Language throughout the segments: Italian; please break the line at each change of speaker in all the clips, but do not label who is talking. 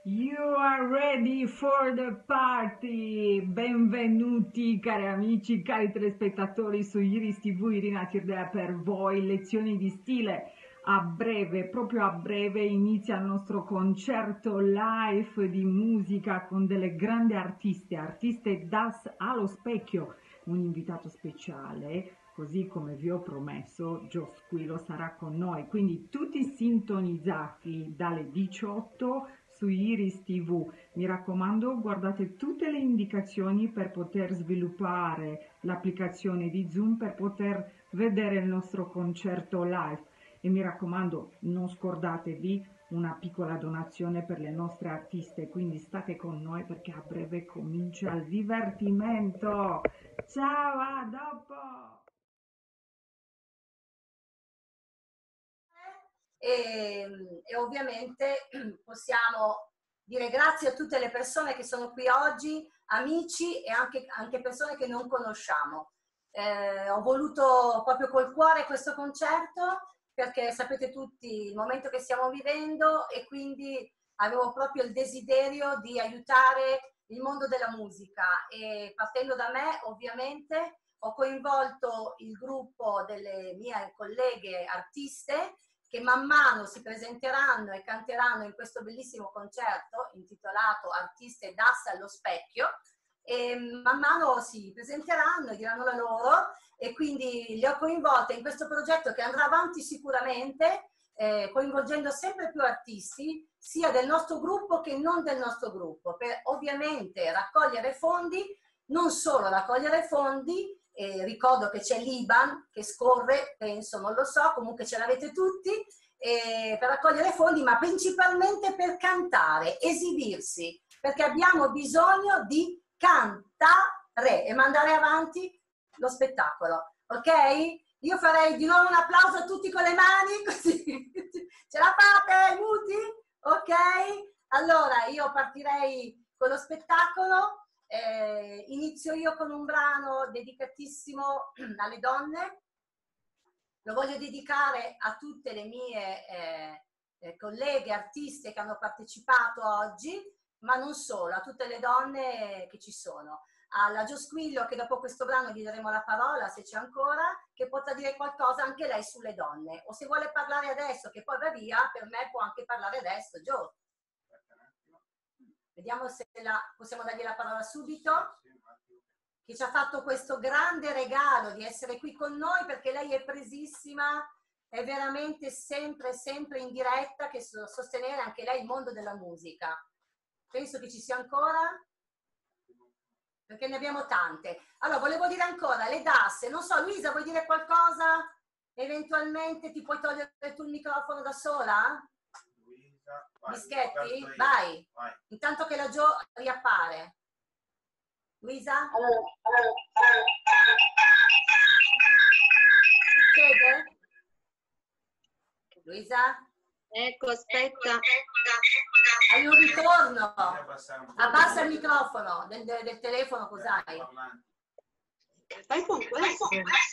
You are ready for the party! Benvenuti cari amici, cari telespettatori su Iris TV, Irina Tirdea per voi, lezioni di stile. A breve, proprio a breve, inizia il nostro concerto live di musica con delle grandi artiste DAS allo specchio, un invitato speciale. Così come vi ho promesso, Gio Squilo sarà con noi, quindi tutti sintonizzati dalle 18 su Iris TV. Mi raccomando, guardate tutte le indicazioni per poter sviluppare l'applicazione di Zoom per poter vedere il nostro concerto live. E mi raccomando, non scordatevi una piccola donazione per le nostre artiste, quindi state con noi perché a breve comincia il divertimento. Ciao, a dopo!
E ovviamente possiamo dire grazie a tutte le persone che sono qui oggi, amici e anche persone che non conosciamo. Ho voluto proprio col cuore questo concerto perché sapete tutti il momento che stiamo vivendo e quindi avevo proprio il desiderio di aiutare il mondo della musica e partendo da me ovviamente ho coinvolto il gruppo delle mie colleghe artiste che man mano si presenteranno e canteranno in questo bellissimo concerto intitolato Artiste DAS allo specchio e man mano si presenteranno e diranno la loro e quindi li ho coinvolte in questo progetto che andrà avanti sicuramente coinvolgendo sempre più artisti sia del nostro gruppo che non del nostro gruppo per ovviamente raccogliere fondi, non solo raccogliere fondi. Ricordo che c'è l'Iban che scorre, penso, non lo so, comunque ce l'avete tutti, per raccogliere fondi, ma principalmente per cantare, esibirsi, perché abbiamo bisogno di cantare e mandare avanti lo spettacolo, ok? Io farei di nuovo un applauso a tutti con le mani, così ce la fate, muti? Ok? Allora, io partirei con lo spettacolo. Inizio io con un brano dedicatissimo alle donne, lo voglio dedicare a tutte le mie colleghe artiste che hanno partecipato oggi, ma non solo, a tutte le donne che ci sono. Alla Gio Squillo, che dopo questo brano gli daremo la parola, se c'è ancora, che potrà dire qualcosa anche lei sulle donne. O se vuole parlare adesso, che poi va via, per me può anche parlare adesso. Gio. Vediamo se possiamo dargli la parola subito, che ci ha fatto questo grande regalo di essere qui con noi perché lei è presissima, è veramente sempre in diretta che sostenere anche lei il mondo della musica. Penso che ci sia ancora, perché ne abbiamo tante. Allora, volevo dire ancora, le DAS, non so, Luisa, vuoi dire qualcosa? Eventualmente ti puoi togliere tu il microfono da sola? Bischetti? Vai. Intanto che la Gio riappare. Luisa? Succede? Luisa?
Ecco, aspetta.
Hai un ritorno. Abbassa il microfono del telefono, cos'hai?
Fai con questo.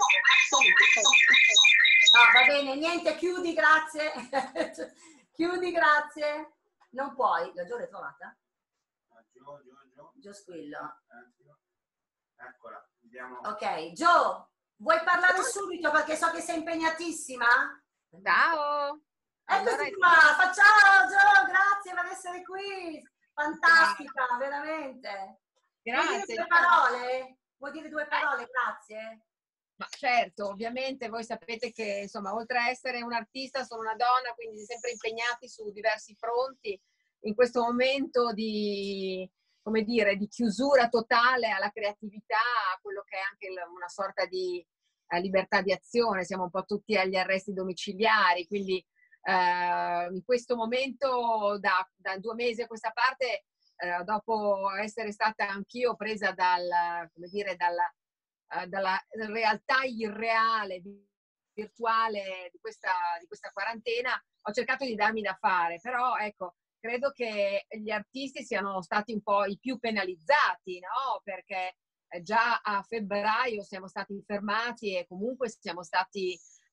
No, va bene, niente, chiudi, grazie. Chiudi, grazie. Non puoi. La Gio l'hai trovata? Gio Squillo.
Eccola, vediamo.
Ok, Gio, vuoi parlare subito perché so che sei impegnatissima?
Ciao!
Eccoci qua, ciao Gio, grazie per essere qui. Fantastica, veramente.
Grazie.
Vuoi dire due parole? Vuoi dire due parole? Grazie.
Ma certo, ovviamente voi sapete che insomma, oltre a essere un artista, sono una donna, quindi sempre impegnati su diversi fronti. In questo momento di, come dire, di chiusura totale alla creatività, a quello che è anche una sorta di libertà di azione, siamo un po' tutti agli arresti domiciliari, quindi in questo momento, da 2 mesi a questa parte, dopo essere stata anch'io presa come dire, dalla realtà irreale, virtuale di questa quarantena, ho cercato di darmi da fare, però ecco, credo che gli artisti siano stati un po' i più penalizzati, no? Perché già a febbraio siamo stati fermati e comunque siamo stati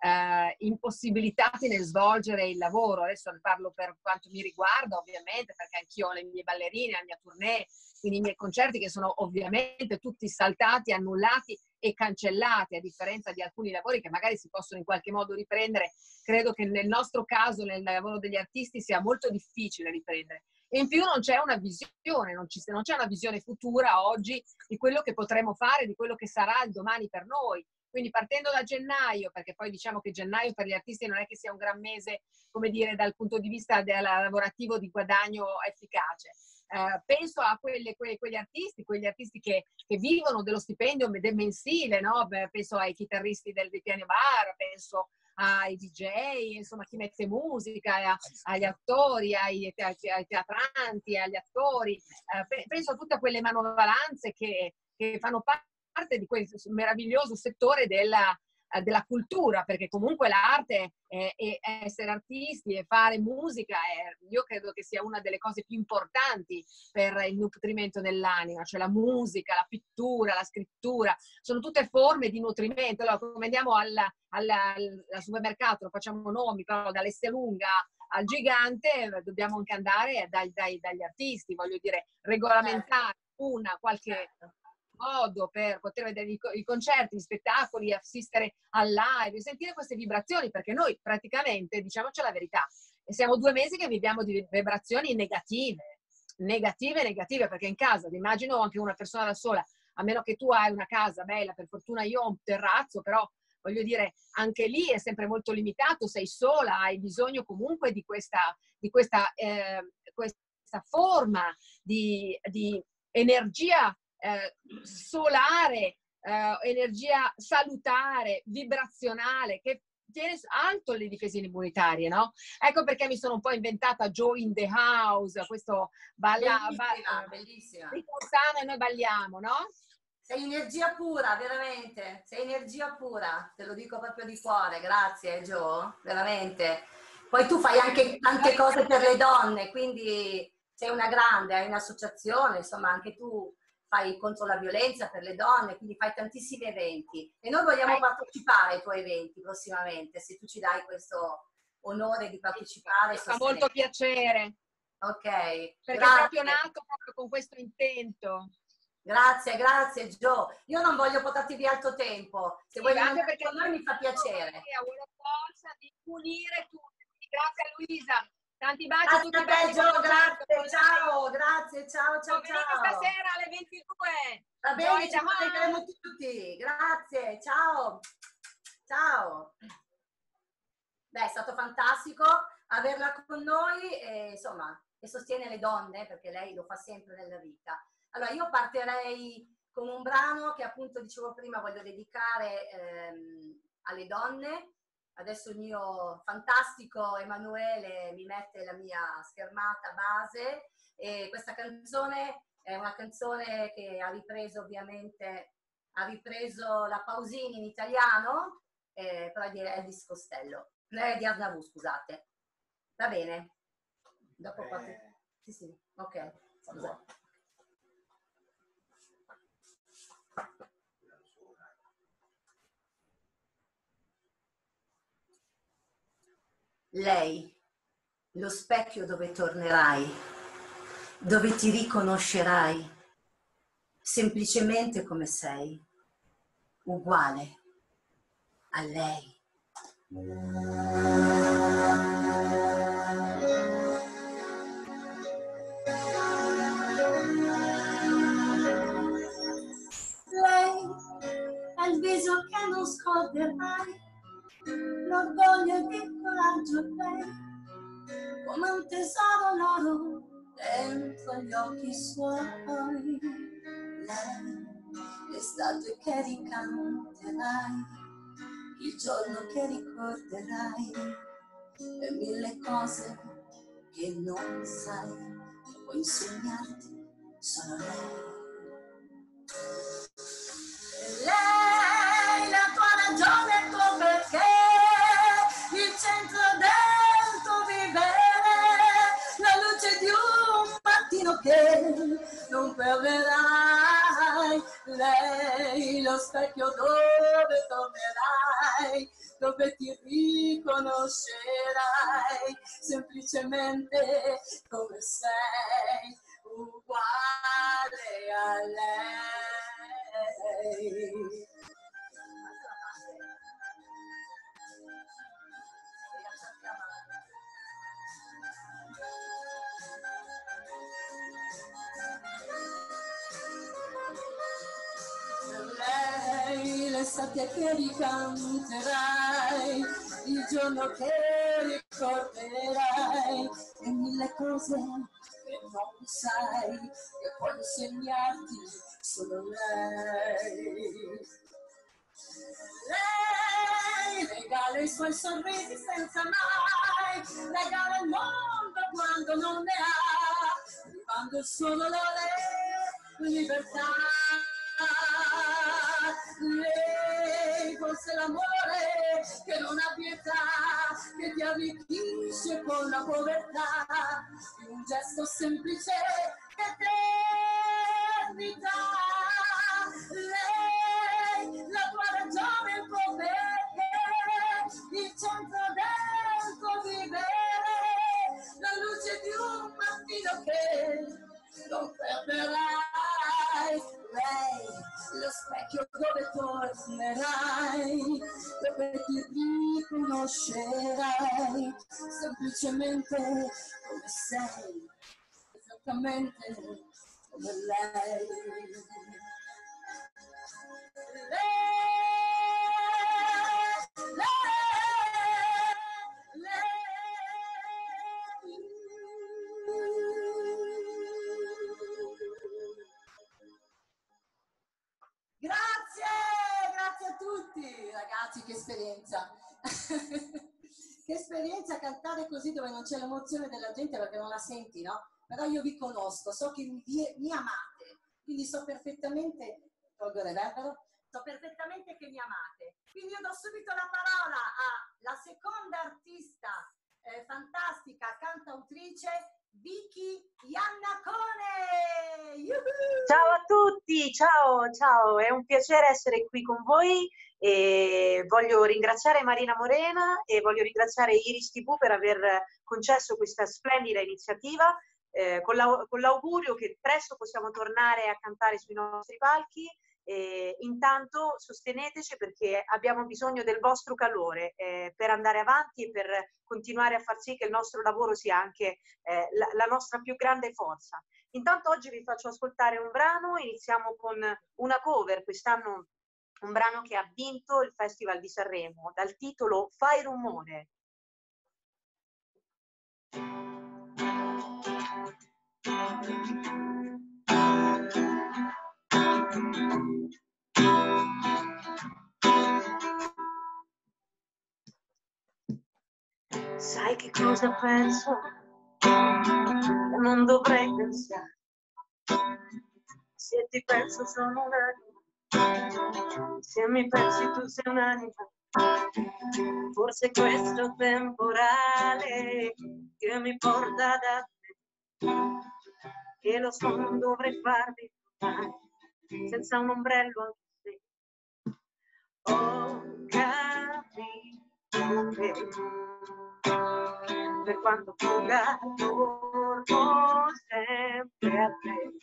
impossibilitati nel svolgere il lavoro. Adesso ne parlo per quanto mi riguarda, ovviamente, perché anch'io ho le mie ballerine, la mia tournée, quindi i miei concerti che sono ovviamente tutti saltati, annullati e cancellati, a differenza di alcuni lavori che magari si possono in qualche modo riprendere. Credo che nel nostro caso, nel lavoro degli artisti, sia molto difficile riprendere. E in più non c'è una visione, non c'è una visione futura oggi di quello che potremo fare, di quello che sarà il domani per noi. Quindi partendo da gennaio, perché poi diciamo che gennaio per gli artisti non è che sia un gran mese, come dire, dal punto di vista lavorativo di guadagno efficace. Penso a quegli artisti che vivono dello stipendio mensile, no? Penso ai chitarristi del piano bar, penso ai DJ, insomma chi mette musica, agli attori, ai teatranti, agli attori. Penso a tutte quelle manovalanze che fanno parte di quel meraviglioso settore della cultura, perché comunque l'arte e essere artisti e fare musica io credo che sia una delle cose più importanti per il nutrimento dell'anima, cioè la musica, la pittura, la scrittura, sono tutte forme di nutrimento. Allora, come andiamo al supermercato, lo facciamo nomi, però dall'Esselunga al Gigante dobbiamo anche andare dagli artisti, voglio dire, regolamentare qualche modo per poter vedere i concerti, gli spettacoli, assistere al live, sentire queste vibrazioni, perché noi praticamente, diciamoci la verità, siamo 2 mesi che viviamo di vibrazioni negative, perché in casa, immagino anche una persona da sola, a meno che tu hai una casa bella, per fortuna io ho un terrazzo, però voglio dire, anche lì è sempre molto limitato, sei sola, hai bisogno comunque di questa forma di energia solare, energia salutare, vibrazionale, che tiene alto le difese immunitarie, no? Ecco perché mi sono un po' inventata Joy in the House, questo
bellissima.
Ricursano e noi balliamo, no?
Sei energia pura, veramente, sei energia pura, te lo dico proprio di cuore, grazie Gio, veramente. Poi tu fai anche tante cose per le donne, quindi sei una grande, hai un'associazione, insomma anche tu fai contro la violenza per le donne, quindi fai tantissimi eventi e noi vogliamo partecipare ai tuoi eventi prossimamente, se tu ci dai questo onore di partecipare.
Mi fa molto piacere.
Ok,
perché è proprio nato proprio con questo intento.
Grazie Gio. Io non voglio portarti via il tuo tempo, se vuoi
anche perché
con noi mi fa piacere.
Ho la forza di unire tutti. Grazie a Luisa. Tanti baci a tutti.
Grazie, grazie, ciao, grazie, ciao.
Stasera alle 22.
Va bene, ci vedremo tutti. Grazie, ciao. Beh, è stato fantastico averla con noi e insomma, che sostiene le donne, perché lei lo fa sempre nella vita. Allora, io partirei con un brano che appunto dicevo prima voglio dedicare alle donne. Adesso il mio fantastico Emanuele mi mette la mia schermata base e questa canzone è una canzone che ha ripreso la Pausini in italiano, però di Elvis Costello, di Arnavù, scusate. Va bene? Dopo sì, ok. Scusa. Lei, lo specchio dove tornerai, dove ti riconoscerai, semplicemente come sei, uguale a lei. Lei è il viso che non scorderai, l'orgoglio e il coraggio lei, come un tesoro l'oro dentro gli occhi suoi. Lei, l'estate che ricanterai, il giorno che ricorderai, e 1000 cose che non sai, che può insegnarti solo lei. Lei, la tua ragione, il tuo perché, il centro del tuo vivere, la luce di un mattino che non perderai. Lei, lo specchio dove tornerai, dove ti riconoscerai semplicemente come sei, uguale a lei. Lei, l'estate che ricanterai, il giorno che ricorderai, e mille cose che non sai, che può insegnarti solo lei. Lei regala i suoi sorrisi senza mai, regala il mondo quando non ne ha, quando solo le libertà. Lei forse l'amore che non ha pietà, che ti arricchisce con la povertà, di un gesto semplice eternità. Lei, la tua ragione, il tuo perché, il centro del tuo vivere, la luce di un mattino che non perderai. Lei, lo specchio dove tornerai, dove ti riconoscerai semplicemente come sei, esattamente come lei. Grazie a tutti ragazzi, che esperienza. Che esperienza cantare così dove non c'è l'emozione della gente perché non la senti, no? Però io vi conosco, so che mi amate, quindi so perfettamente, tolgo il reverbero, so perfettamente che mi amate. Quindi io do subito la parola alla seconda artista fantastica, cantautrice, Vicky Iannacone!
Ciao a tutti, ciao, è un piacere essere qui con voi e voglio ringraziare Marina Morena e voglio ringraziare Iris TV per aver concesso questa splendida iniziativa con l'augurio che presto possiamo tornare a cantare sui nostri palchi. Intanto sosteneteci perché abbiamo bisogno del vostro calore per andare avanti e per continuare a far sì che il nostro lavoro sia anche la nostra più grande forza. Intanto oggi vi faccio ascoltare un brano, iniziamo con una cover, quest'anno un brano che ha vinto il Festival di Sanremo dal titolo Fai rumore. Sai che cosa penso? Non dovrei pensare. Se ti penso sono un'anima, se mi pensi tu sei un'anima. Forse questo temporale che mi porta da te, che lo so non dovrei farmi trovare senza un ombrello anche se ho capito che per quanto fuga torno sempre a te,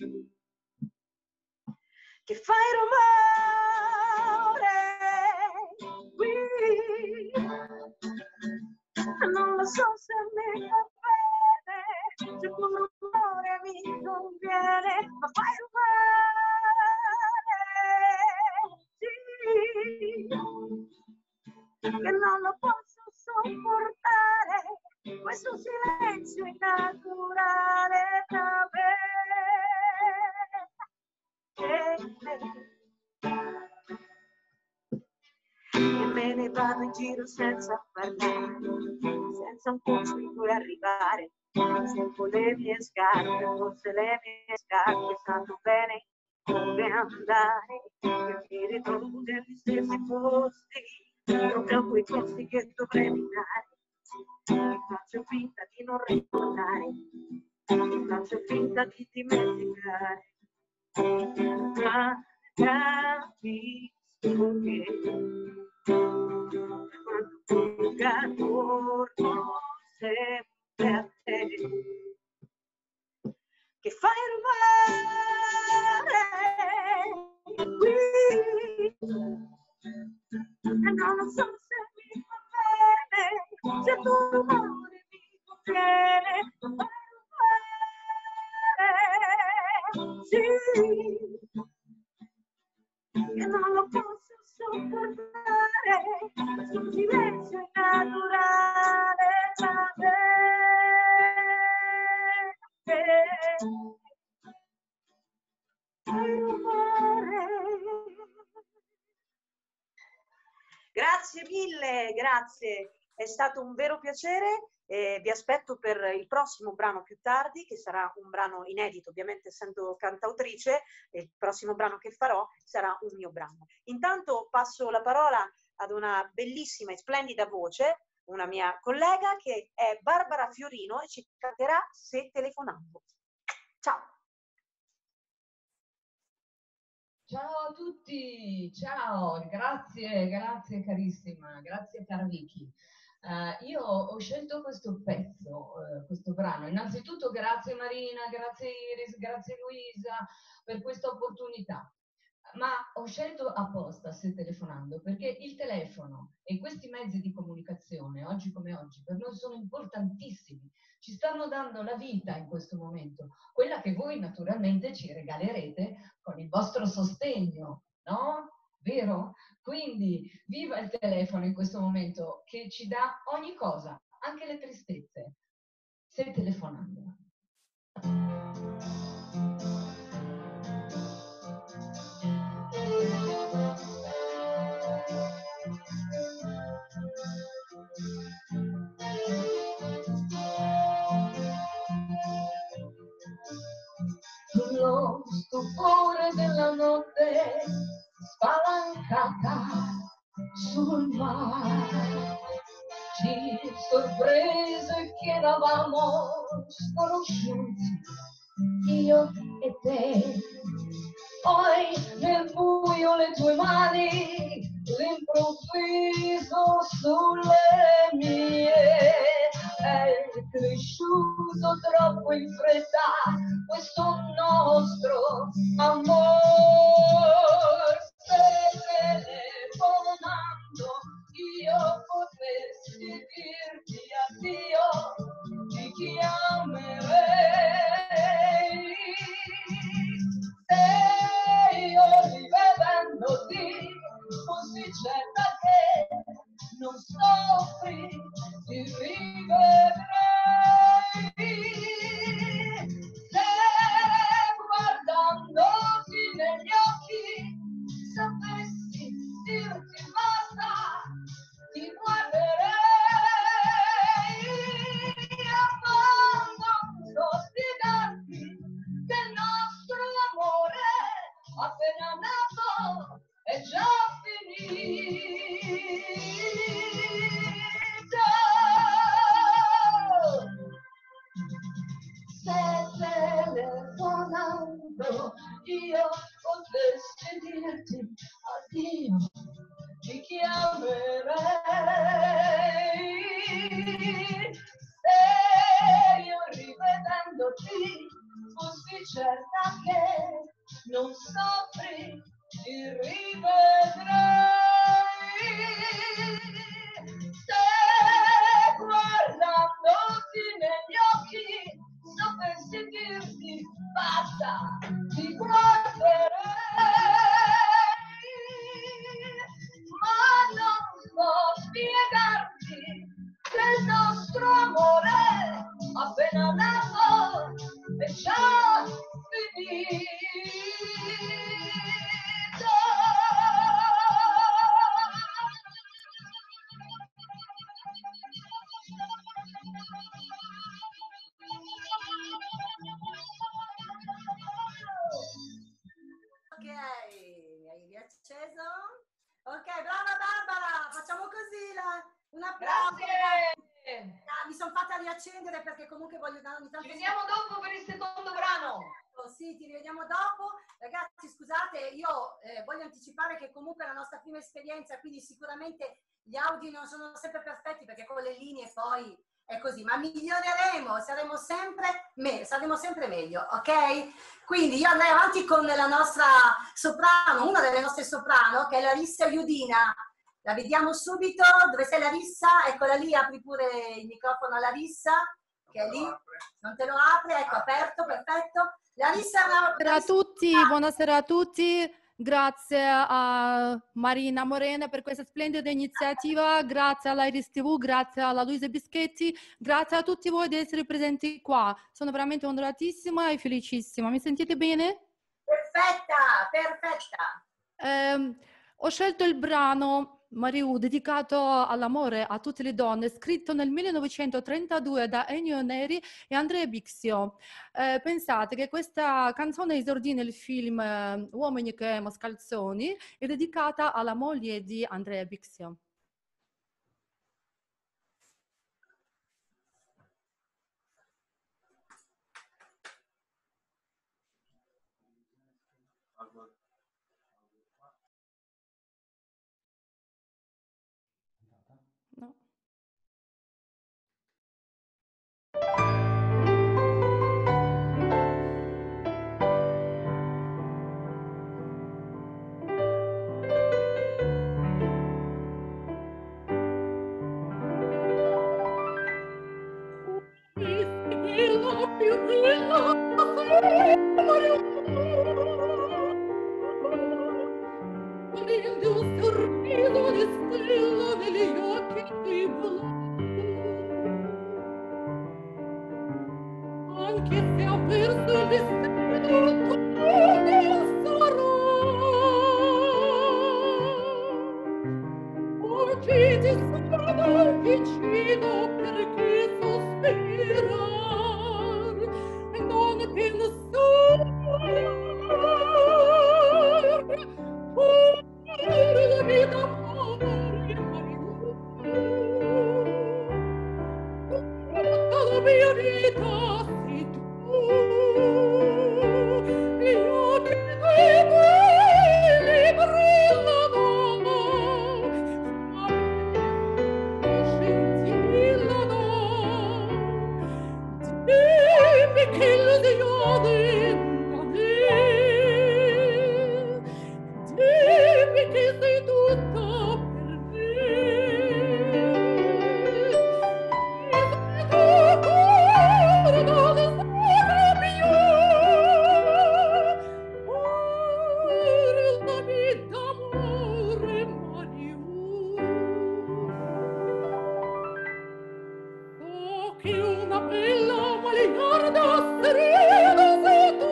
che fai rumore qui, non lo so se mi fa bene, se il tuo rumore mi conviene, ma fai rumore, sì, che non lo posso sopportare, questo silenzio innaturale tra me e me ne vado in giro senza parlare, senza un posto in cui arrivare, sento le mie scarpe, forse le mie scarpe sanno bene dove andare, che mi ritrovo negli stessi posti, proprio quei posti che dovrei evitare. Mi faccio finta di non ricordare, mi faccio finta di dimenticare, ma capisco che attorno sempre a te, che fai rubare qui, e non lo so se mi fa bene, se tu amore mi conviene, fai rubare, sì, che non lo posso sopportare, questo silenzio naturale tra me e te. Fai rumore. Grazie mille, grazie, è stato un vero piacere. Vi aspetto per il prossimo brano più tardi, che sarà un brano inedito, ovviamente essendo cantautrice, il prossimo brano che farò sarà un mio brano. Intanto passo la parola ad una bellissima e splendida voce, una mia collega che è Barbara Fiorino e ci canterà Se telefonando. Ciao!
Ciao a tutti, ciao, grazie carissima, grazie cara Vicky. Io ho scelto questo pezzo, questo brano. Innanzitutto grazie Marina, grazie Iris, grazie Luisa per questa opportunità. Ma ho scelto apposta Se telefonando perché il telefono e questi mezzi di comunicazione, oggi come oggi, per noi sono importantissimi. Ci stanno dando la vita in questo momento, quella che voi naturalmente ci regalerete con il vostro sostegno, no? Vero? Quindi viva il telefono in questo momento che ci dà ogni cosa, anche le tristezze. Se telefonando. Lo stupore della notte spalancata sul mare ci sorprese che eravamo sconosciuti, io e te. Poi nel buio le tue mani, l'improvviso sulle mie, è cresciuto troppo in fretta questo nostro amor. Se telefonando io potessi dirti addio, ti chiamerei. Se io rivedendoti fossi certa che non soffri, ti rivedrei. Se guardandoti negli occhi sapessi dirti basta, ti guarderei. Non so spiegarti che il nostro amore appena nato è già finito. Se telefonando io potessi dirti addio, ti chiamerei. Se io rivedendoti fossi certa che non soffri, ti rivedrei. Se guardandoti negli occhi sapessi dirti basta, ti guarderei. Ma non so spiegarti che il nostro amore appena nato è già finito.
Ok, hai riacceso? Ok, brava Barbara, facciamo così un applauso.
Grazie!
Mi sono fatta riaccendere perché comunque voglio dare ogni tanto.
Ci vediamo dopo per il secondo brano.
Sì, ti rivediamo dopo. Ragazzi, scusate. scusate, io voglio anticipare che comunque è la nostra prima esperienza, quindi sicuramente gli audio non sono sempre perfetti perché con le linee poi è così, ma miglioreremo, saremo sempre meglio, ok? Quindi io andrei avanti con la nostra soprano, una delle nostre soprano, che è Larissa Iudina. La vediamo subito. Dove sei Larissa? Eccola lì, apri pure il microfono a Larissa, che è lì. Non te lo apre? Ecco, aperto, perfetto. Larissa,
buonasera a tutti. Grazie a Marina Morena per questa splendida iniziativa, grazie alla Iris TV, grazie alla Luisa Bischetti, grazie a tutti voi di essere presenti qua. Sono veramente onoratissima e felicissima. Mi sentite bene?
Perfetta, perfetta.
Ho scelto il brano Mariù, dedicato all'amore a tutte le donne, scritto nel 1932 da Ennio Neri e Andrea Bixio. Pensate che questa canzone esordì nel film Uomini che mascalzoni, è dedicata alla moglie di Andrea Bixio. No. Anche se ha perso il destino, tu sarò. Oggi ti sono vicino perché sospirar e non pensar. Per la vita amore, tutta la mia vita sei tu. Io ti devo brillano, scintillano. Dimmi che illusione non è. Dimmi che sei tutto per me. Che una bella malignarda serena sei tu.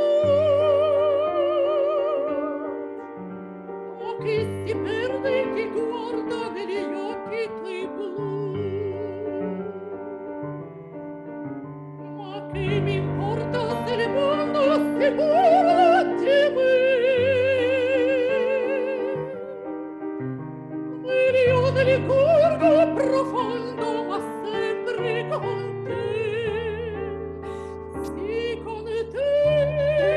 O chi si perde e chi guarda negli occhi tuoi blu. Ma che mi importa se il mondo si burla di me? Io nel curvo profondo, ma sempre con te, sì con te.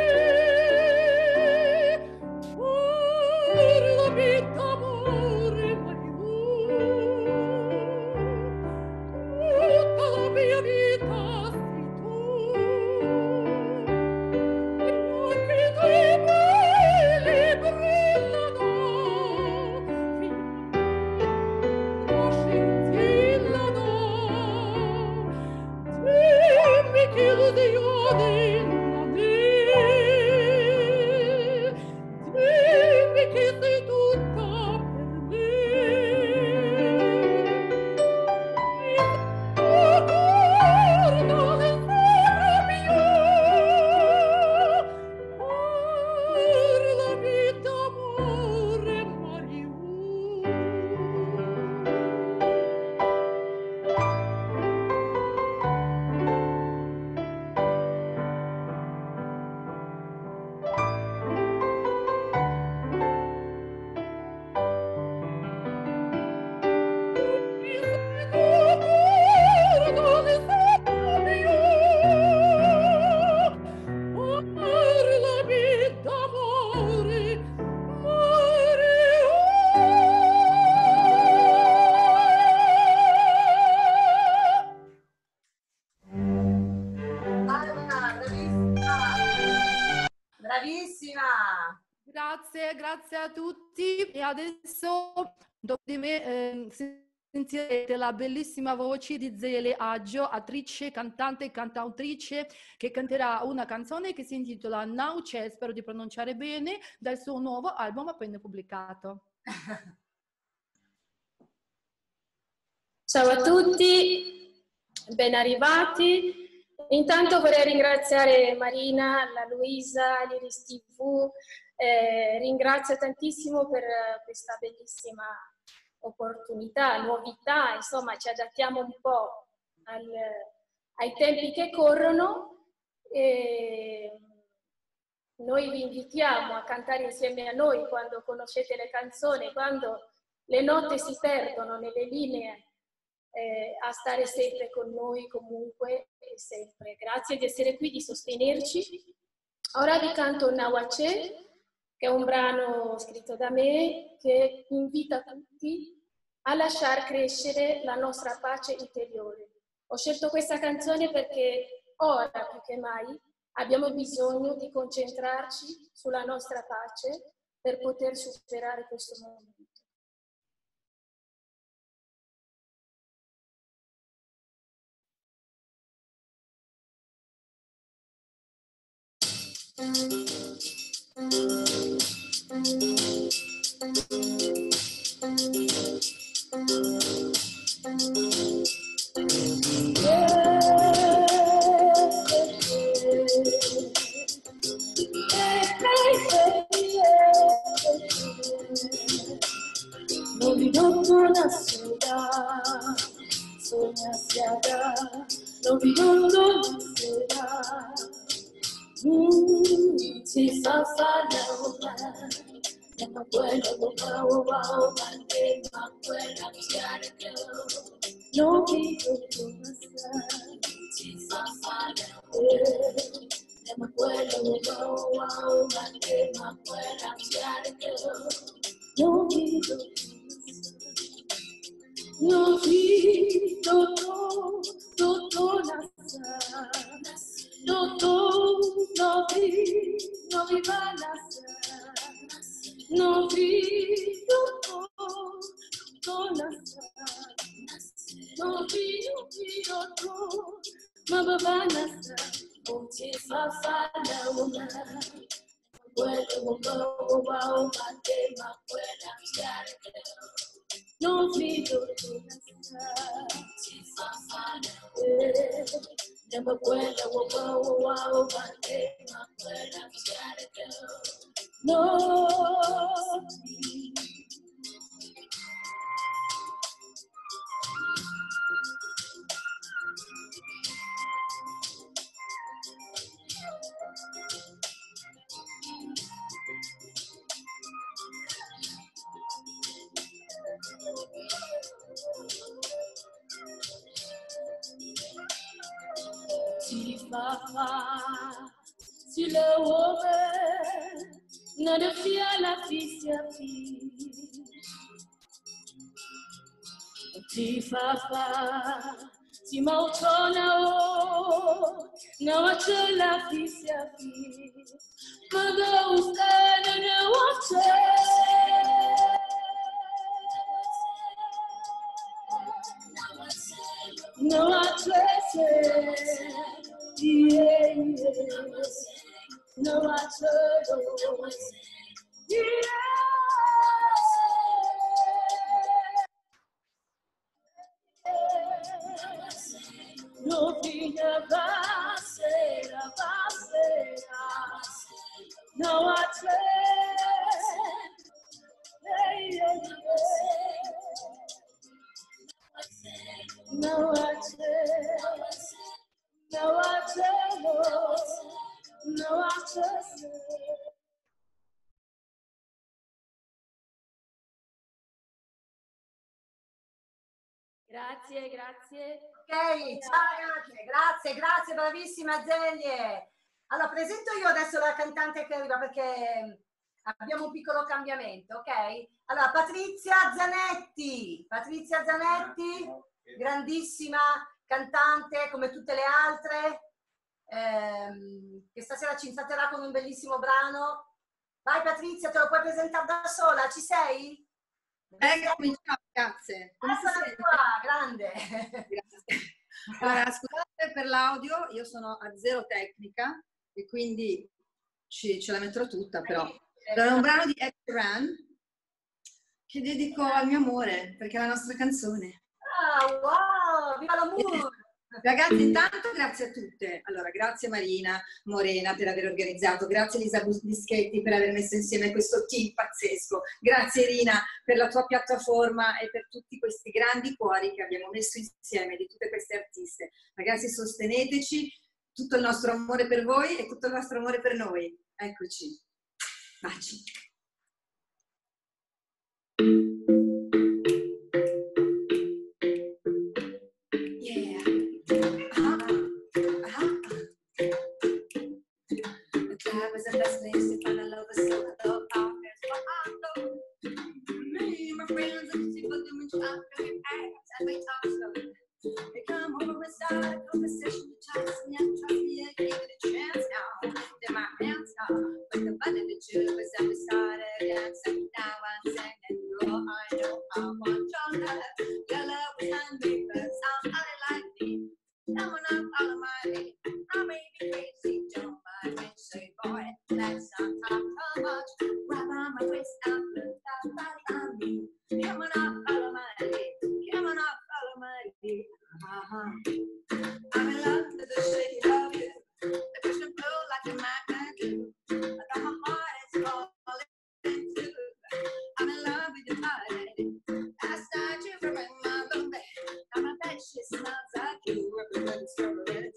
Per la vita amore, tutta la mia vita sei tu.
Bravissima!
Grazie, grazie a tutti. E adesso dopo di me sentirete la bellissima voce di Zele Aggio, attrice, cantante e cantautrice, che canterà una canzone che si intitola Now C'è, spero di pronunciare bene, dal suo nuovo album appena pubblicato.
Ciao a tutti, ben arrivati. Intanto vorrei ringraziare Marina, la Luisa, l'Iris TV, ringrazio tantissimo per questa bellissima opportunità, novità, insomma ci adattiamo un po' ai tempi che corrono e noi vi invitiamo a cantare insieme a noi quando conoscete le canzoni, quando le note si perdono nelle linee, a stare sempre con noi comunque e sempre. Grazie di essere qui, di sostenerci. Ora vi canto Nawace, che è un brano scritto da me che invita tutti a lasciar crescere la nostra pace interiore. Ho scelto questa canzone perché ora più che mai abbiamo bisogno di concentrarci sulla nostra pace per poter superare questo momento. Non vi do una sola, sogna siada, non vi do una sola. Si fa fare ma quello wow, ma quella chiara che non vi do una si fa fare ma quello wow, ma quella chiara che non vi do no vi do no vi va la no vi do no vi ma va la non ti fa fare una quello wow, ma quella chiara che non vedo si fa fare ma quella wow, ma quella chiara che no. Si fa si le uove non le fia la fisia si fa si mautona o no c'è la fisia ma da usted ne watch no I trace yeah. No I trace yeah. No figlio passerà no I trace yeah. No I trace no I trace no I trace. Grazie.
Ok, ciao ragazze, grazie, bravissima Zelie. Allora, presento io adesso la cantante che arriva perché abbiamo un piccolo cambiamento, ok? Allora, Patrizia Zanetti, grandissima cantante come tutte le altre, che sta stasera ci intratterà con un bellissimo brano. Vai Patrizia, te lo puoi presentare da sola, ci sei?
Eccomi, ciao ragazze. Come si
Eccola
sente?
qua, grande.
Grazie. Allora, scusate per l'audio, io sono a zero tecnica e quindi ce la metterò tutta, però. Allora, è un brano di Ed Sheeran che dedico al mio amore, perché è la nostra canzone.
Ah, wow, viva l'amore!
Ragazzi, intanto grazie a tutte. Allora, grazie Marina Morena per aver organizzato, grazie Elisa Bischetti per aver messo insieme questo team pazzesco, grazie Irina per la tua piattaforma e per tutti questi grandi cuori che abbiamo messo insieme di tutte queste artiste. Ragazzi, sosteneteci, tutto il nostro amore per voi e tutto il nostro amore per noi. Eccoci. Baci. Was the best place to find a lover, so I love offers for I know. Me and my friends and the people doing stuff, doing acts, and we talk slow. They come over and start a conversation with trust me, I give it a chance now. Then my hands are with the button to choose, and we started dancing. Now I'm singing, girl, I know I want your love. Your love was handmade for somebody like me. Come on up, all of my head. I may be crazy, don't mind me. Say, boy, let's not talk too much. Grab on my waist and put that body on me. Come on up, all of my head. Come on up, all of my head. I'm in love with the shade of you. The push and pull like a magnet do. I got my heart is falling too. I'm in love with your body. Last night you were in my room. Now my bed she smells like you. Represent strawberries.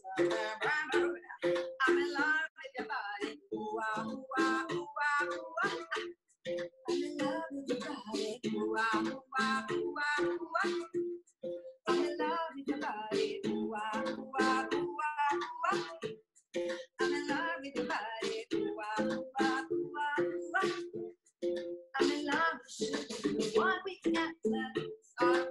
I'm in love with your body. Ooh, ah, ooh, ah, ooh, ah, ooh, ah. I'm in love with your body. Ooh, ah, ooh, ah, ooh, ah, ooh, ah. I'm in love with your body. Ooh, ah, ooh, ah, ooh, ah, ooh, ah. I'm in love with your body. Ooh, ah, ooh, ah, ooh, ah, ooh, ah. I'm in love with you. One weekend left. I'm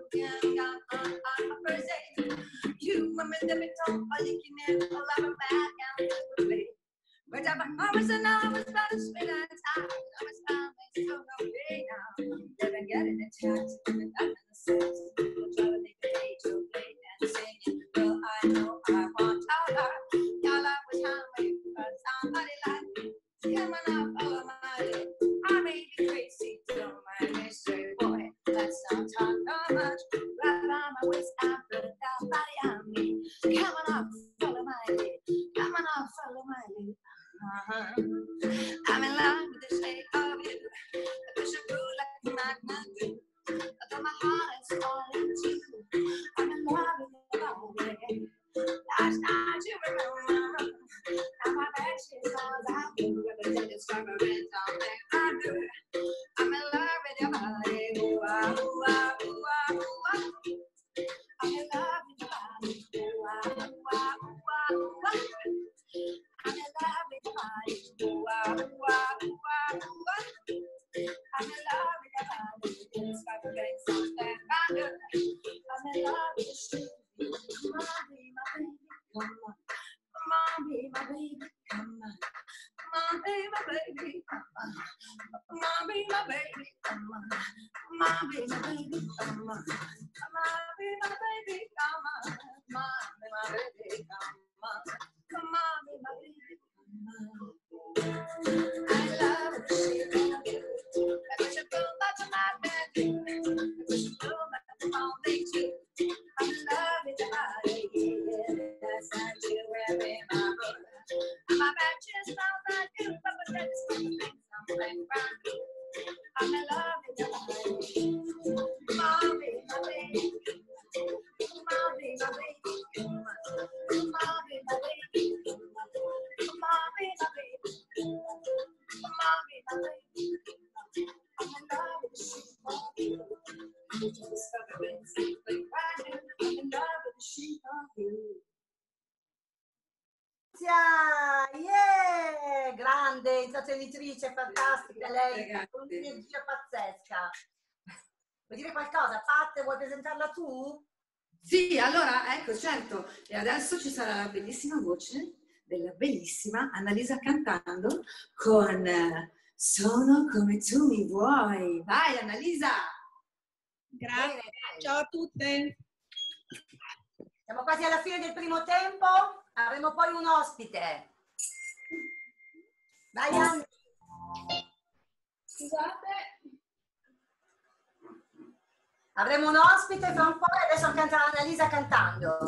a first date. You, I'm in the middle. All you can ever love a man and play. But I'm hours and hours, but it's been a time. I was found, it's so no way now. Never getting attached, and I'm in the sense. I'm trying to make a day to play and singing. Well, I know I want your love. Your love was handmade for somebody like me. Come on up, follow my lead. I may be crazy, don't mind me, say, boy, let's not talk too much. Grab on my waist and put that body on me. Come on up, follow my lead. Come on up, follow my lead. I'm in love with the shape of you. The push and pull like a magnet do. Although my heart is falling too. I'm in love with your body. Last night you were in my room. Now my bed sheets smells like you. Representing strawberries all day I do. I'm in love with your body. Ooh, ah, ooh, ah, ooh, ah, ooh, ah. I'm in love with your body. Ooh, ah, ooh, ah, ooh, ah, ooh, ah. I'm in love with your body. Ooh, ah, ooh, ah, ooh, ah, ooh, ah. I'm in love with your body. It's got the legs on that I do. I'm in love with your shoes. Come on, be my baby, come on. Come on, be my baby, come on. Come on, be my baby, come on. Come on, be my baby, come on. Come on, be my baby, come on. Come on, be my baby, come on. Come on, be my baby, come on. Come on, be my baby, come on. I love the shape of you. I wish you feel like a magnet. I wish you feel like a all thing too. I'm in love with your body, yeah. That's not you wearing my robe. And my bed just smells like you, but my bed is full of things I'm playing around you. I'm in love with your body. Come on, be my baby. Come on, be my baby. Come on, be my baby. Come on, be my baby. Come on, be my baby. I'm in love with the shape of you. I'm in love with the shape of you.
Yeah, grande, intrattenitrice, fantastica, lei, con un'energia pazzesca. Vuoi dire qualcosa? Pat, vuoi presentarla tu?
Sì, allora, ecco, certo. E adesso ci sarà la bellissima voce
della bellissima Annalisa cantando con Sono come tu mi vuoi. Vai Annalisa!
Grazie,
Bene.
ciao a tutte. Siamo quasi alla fine del primo tempo, avremo poi un ospite. Vai Anni.
Scusate.
Avremo un ospite fra un po' e adesso canterà Annalisa cantando.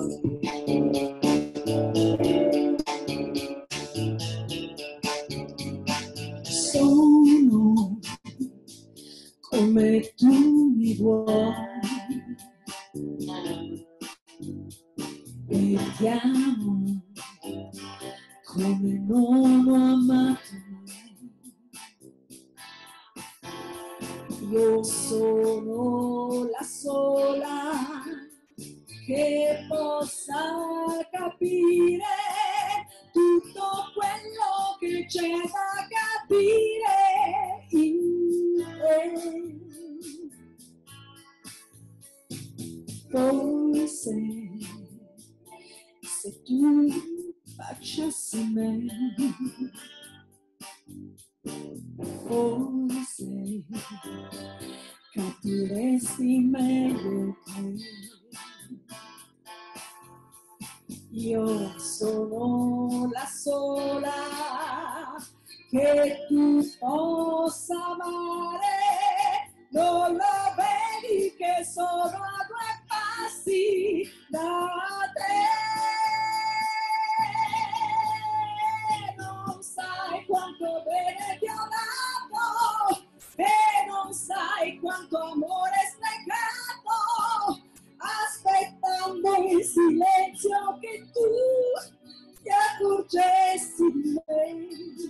Sono come tu mi vuoi e ti amo come non ho amato. Io sono la sola che possa capire tutto quello che c'è da capire in te. Forse se tu facessi me, forse capiresti meglio te. Io sono la sola che tu possa amare, non lo vedi che sono a 2 passi da te. Non sai quanto bene ti ho dato e non sai quanto amore sprecato, aspettando in silenzio che tu ti accorgessi di me,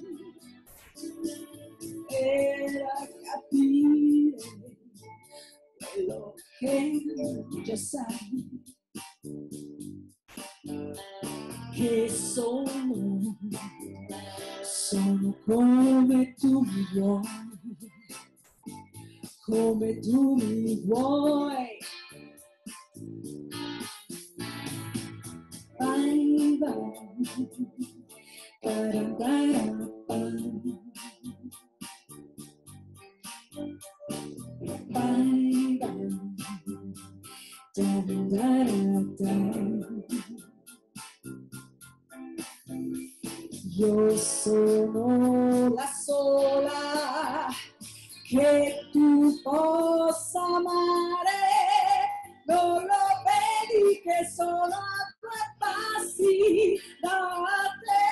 per capire quello che già sai, che sono come tu mi vuoi, come tu mi vuoi. Vai, vai, paraparapam. Vai, vai, da-da-da-da-da. Io sono la sola che tu possa amare, non lo vedi che sono a 2 passi da te.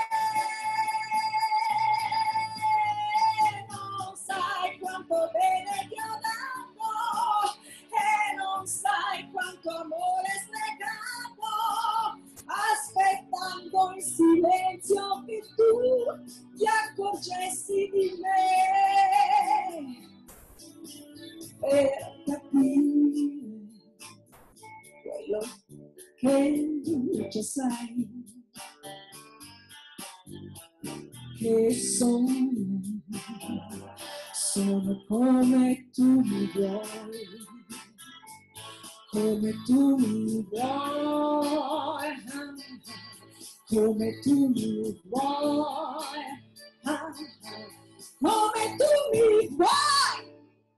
Non sai quanto bene ti ho dato e non sai quanto amore sprecato, aspettando in silenzio che tu ti accorgessi di me, per capire quello che già sai, che sono come tu mi vuoi, come tu mi vuoi, come tu mi vuoi, come tu mi vuoi.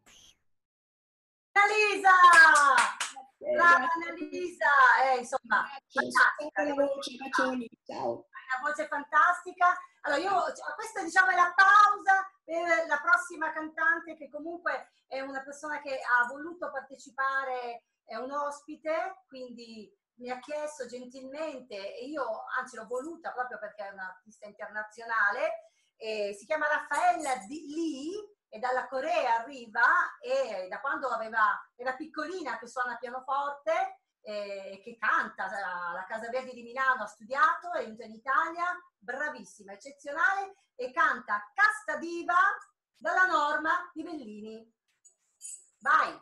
Annalisa! Brava Annalisa! Insomma, fantastica.
Ciao.
Una voce fantastica. Allora, questa diciamo è la pausa per la prossima cantante, che comunque è una persona che ha voluto partecipare, è un ospite, quindi mi ha chiesto gentilmente, e io anzi l'ho voluta proprio perché è un'artista internazionale, si chiama Raffaella Lee, e dalla Corea arriva, e da quando era piccolina che suona pianoforte, che canta alla Casa Verdi di Milano, ha studiato, è venuta in Italia, bravissima, eccezionale, e canta Casta Diva dalla Norma di Bellini. Vai!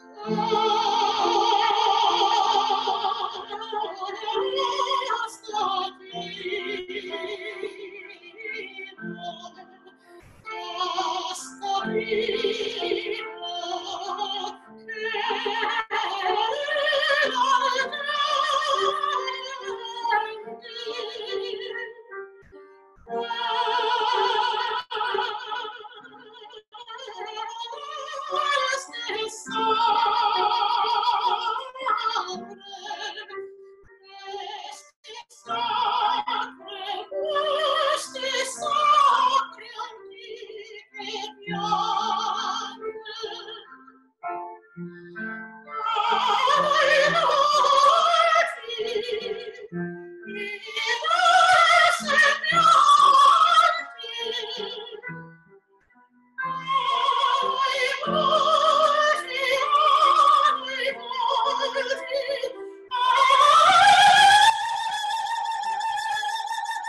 Storia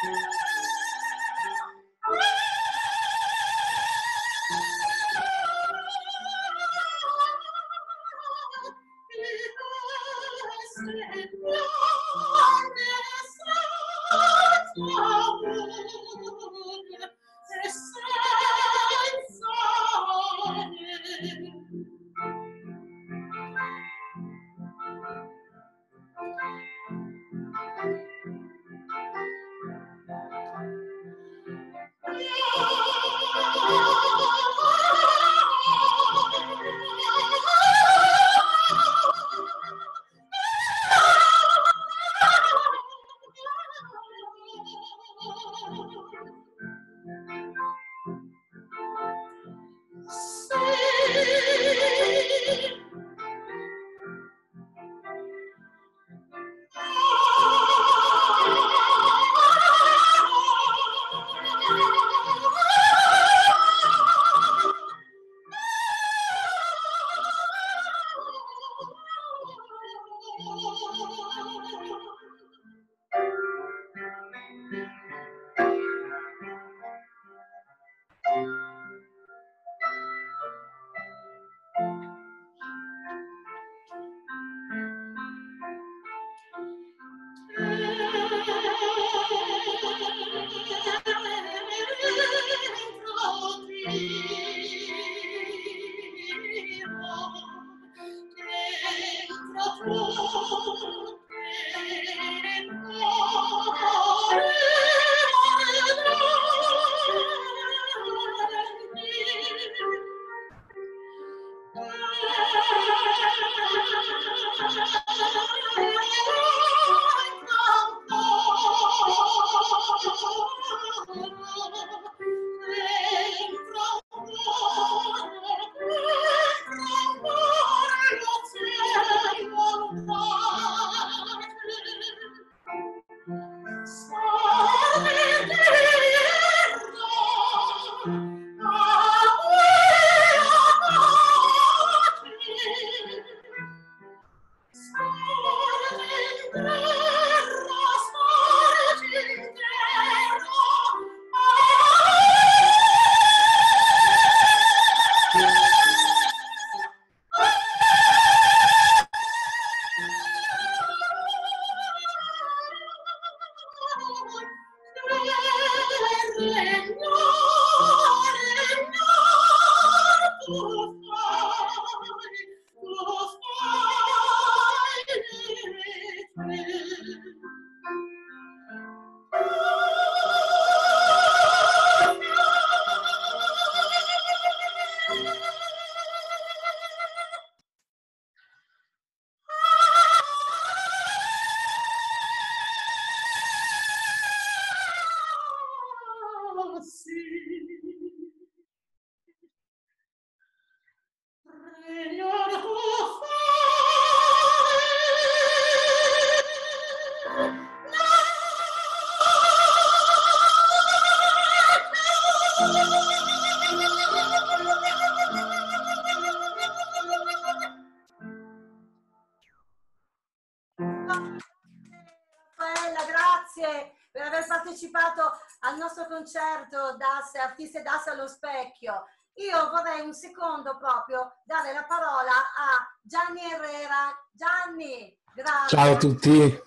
Raffaella, grazie per aver partecipato al nostro concerto DAS, Artiste DAS allo Specchio. Io vorrei un secondo proprio dare la parola a Gianni Herrera. Gianni, grazie.
Ciao a tutti.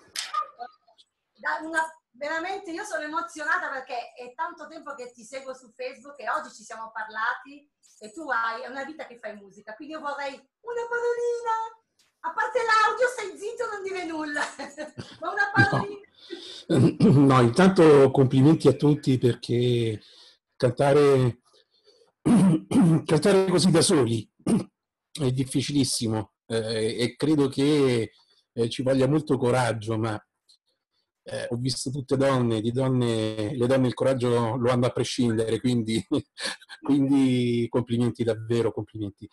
Veramente io sono emozionata perché è tanto tempo che ti seguo su Facebook e oggi ci siamo parlati e tu hai una vita che fai musica, quindi io vorrei una parolina. A parte l'audio, stai zitto, non dire nulla. Ma una parolina.
No, intanto complimenti a tutti perché cantare così da soli è difficilissimo e credo che ci voglia molto coraggio, ma ho visto tutte donne, le donne il coraggio lo hanno a prescindere, quindi complimenti, davvero complimenti.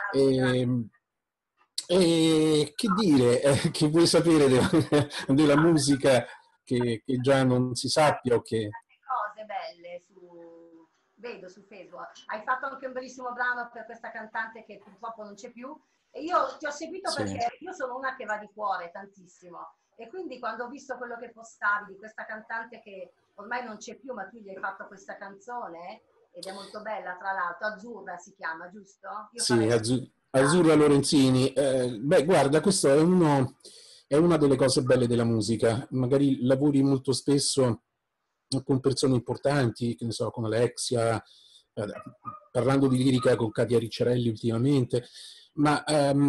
E che dire, che vuoi sapere della musica che già non si sappia o che...
Cose belle vedo su Facebook. Hai fatto anche un bellissimo brano per questa cantante che purtroppo non c'è più e io ti ho seguito perché io sono una che va di cuore tantissimo e quindi quando ho visto quello che postavi di questa cantante che ormai non c'è più, ma tu gli hai fatto questa canzone ed è molto bella, tra l'altro. Azzurra si chiama, giusto? Io
Sì,
farei...
Azzurra Lorenzini. Beh, guarda, questo è una delle cose belle della musica. Magari lavori molto spesso con persone importanti, che ne so, con Alexia, parlando di lirica con Katia Ricciarelli ultimamente, ma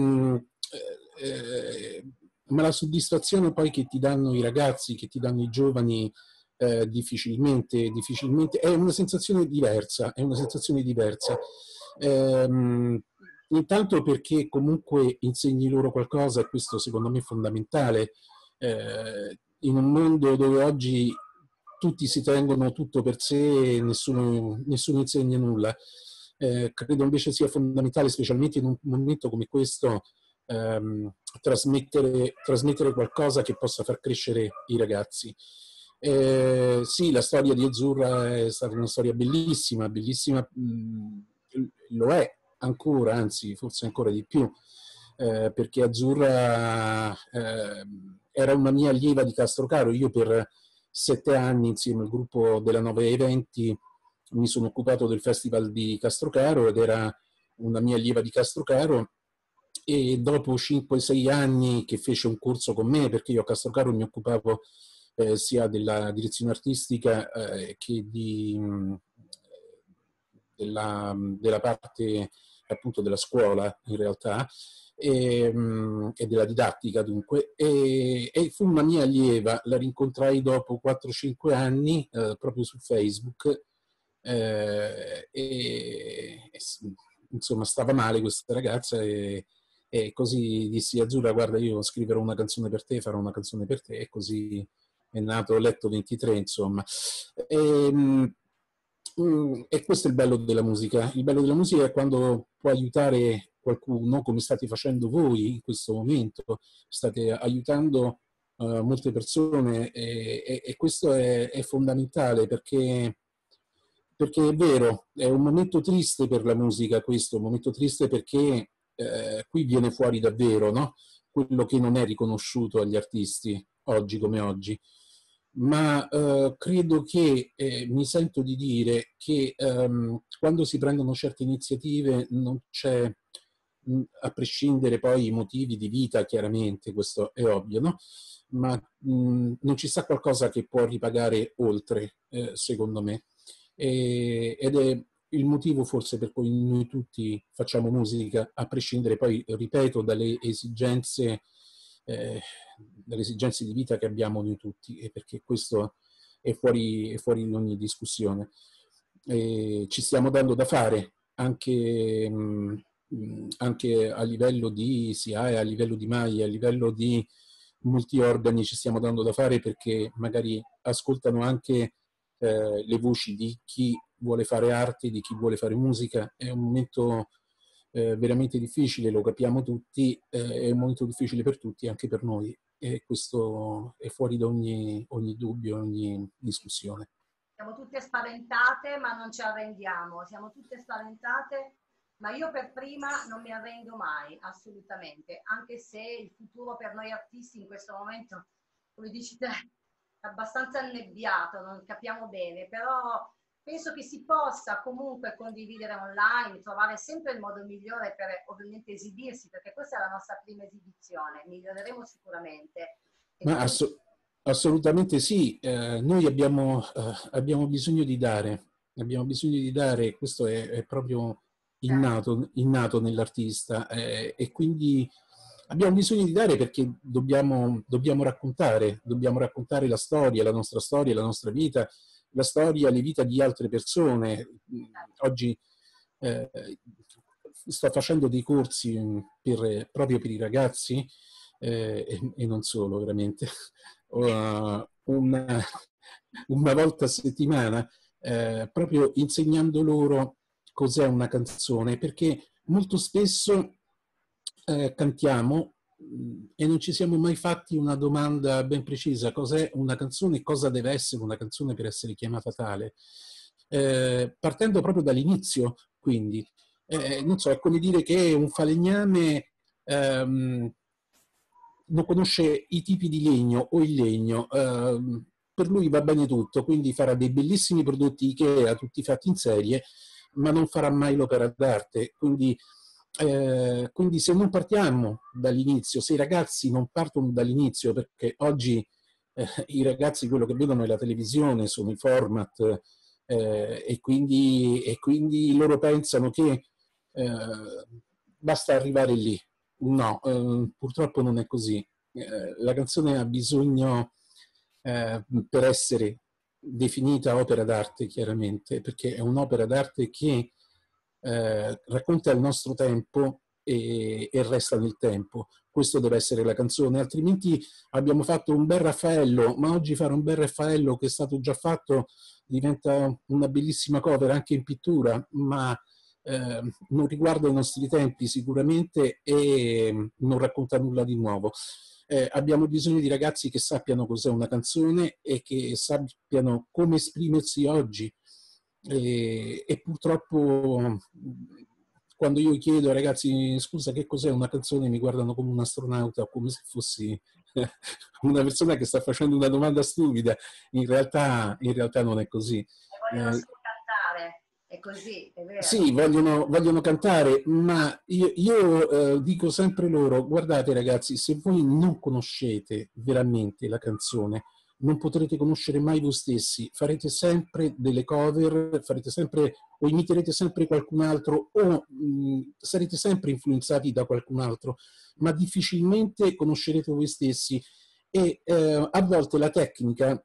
la soddisfazione poi che ti danno i ragazzi, che ti danno i giovani, difficilmente, è una sensazione diversa, intanto perché comunque insegni loro qualcosa, e questo secondo me è fondamentale, in un mondo dove oggi tutti si tengono tutto per sé e nessuno insegna nulla. Credo invece sia fondamentale, specialmente in un momento come questo, trasmettere qualcosa che possa far crescere i ragazzi. Sì, la storia di Azzurra è stata una storia bellissima, lo è ancora, anzi forse ancora di più, perché Azzurra era una mia allieva di Castrocaro. Io per 7 anni insieme al gruppo della 920 mi sono occupato del Festival di Castrocaro ed era una mia allieva di Castrocaro, e dopo 5-6 anni che fece un corso con me, perché io a Castrocaro mi occupavo sia della direzione artistica che della parte appunto della scuola in realtà, e della didattica dunque, e fu una mia allieva. La rincontrai dopo 4-5 anni proprio su Facebook, insomma stava male questa ragazza, e così dissi: Azzurra, guarda, io scriverò una canzone per te, farò una canzone per te, e così è nato Letto 23, insomma. E questo è il bello della musica. Il bello della musica è quando può aiutare qualcuno, come state facendo voi in questo momento. State aiutando molte persone, e questo è fondamentale, perché è vero, è un momento triste per la musica questo, un momento triste perché qui viene fuori davvero, no? Quello che non è riconosciuto agli artisti oggi come oggi. Ma credo che, mi sento di dire che quando si prendono certe iniziative non c'è, a prescindere poi i motivi di vita, chiaramente, questo è ovvio, no? Ma non ci sta qualcosa che può ripagare oltre, secondo me. Ed è il motivo forse per cui noi tutti facciamo musica, a prescindere poi, ripeto, dalle esigenze di vita che abbiamo noi tutti, e perché questo è fuori di ogni discussione. Ci stiamo dando da fare anche a livello di SIAE, a livello di MAI, a livello di multiorgani, ci stiamo dando da fare, perché magari ascoltano anche le voci di chi vuole fare arte, di chi vuole fare musica. È un momento veramente difficile, lo capiamo tutti, è un momento difficile per tutti, anche per noi, e questo è fuori da ogni dubbio, ogni discussione.
Siamo tutte spaventate, ma non ci arrendiamo. Siamo tutte spaventate, ma io per prima non mi arrendo mai, assolutamente, anche se il futuro per noi artisti in questo momento, come dici te, è abbastanza annebbiato, non capiamo bene, però penso che si possa comunque condividere online, trovare sempre il modo migliore per ovviamente esibirsi, perché questa è la nostra prima esibizione, miglioreremo sicuramente.
Ma assolutamente sì, noi abbiamo bisogno di dare, questo è proprio innato nell'artista, e quindi abbiamo bisogno di dare, perché dobbiamo raccontare la storia, la nostra vita, la storia, le vite di altre persone. Oggi sto facendo dei corsi proprio per i ragazzi, e non solo, veramente, una volta a settimana, proprio insegnando loro cos'è una canzone, perché molto spesso cantiamo e non ci siamo mai fatti una domanda ben precisa: cos'è una canzone e cosa deve essere una canzone per essere chiamata tale, partendo proprio dall'inizio. Quindi non so, è come dire che un falegname non conosce i tipi di legno o il legno, per lui va bene tutto, quindi farà dei bellissimi prodotti Ikea, tutti fatti in serie, ma non farà mai l'opera d'arte. Quindi se non partiamo dall'inizio, se i ragazzi non partono dall'inizio, perché oggi i ragazzi quello che vedono è la televisione, sono i format, e quindi loro pensano che basta arrivare lì. No, purtroppo non è così. La canzone ha bisogno, per essere definita opera d'arte, chiaramente, perché è un'opera d'arte che racconta il nostro tempo e resta nel tempo. Questo deve essere la canzone, altrimenti abbiamo fatto un bel Raffaello, ma oggi fare un bel Raffaello che è stato già fatto diventa una bellissima cover anche in pittura, ma non riguarda i nostri tempi sicuramente e non racconta nulla di nuovo. Abbiamo bisogno di ragazzi che sappiano cos'è una canzone e che sappiano come esprimersi oggi. E purtroppo quando io chiedo ai ragazzi scusa che cos'è una canzone, mi guardano come un astronauta o come se fossi una persona che sta facendo una domanda stupida. In realtà non è così.
Vogliono solo cantare, è così, è vero.
Sì, vogliono cantare, ma io dico sempre loro, guardate ragazzi, se voi non conoscete veramente la canzone, non potrete conoscere mai voi stessi, farete sempre delle cover, farete sempre o imiterete sempre qualcun altro o sarete sempre influenzati da qualcun altro, ma difficilmente conoscerete voi stessi. E a volte la tecnica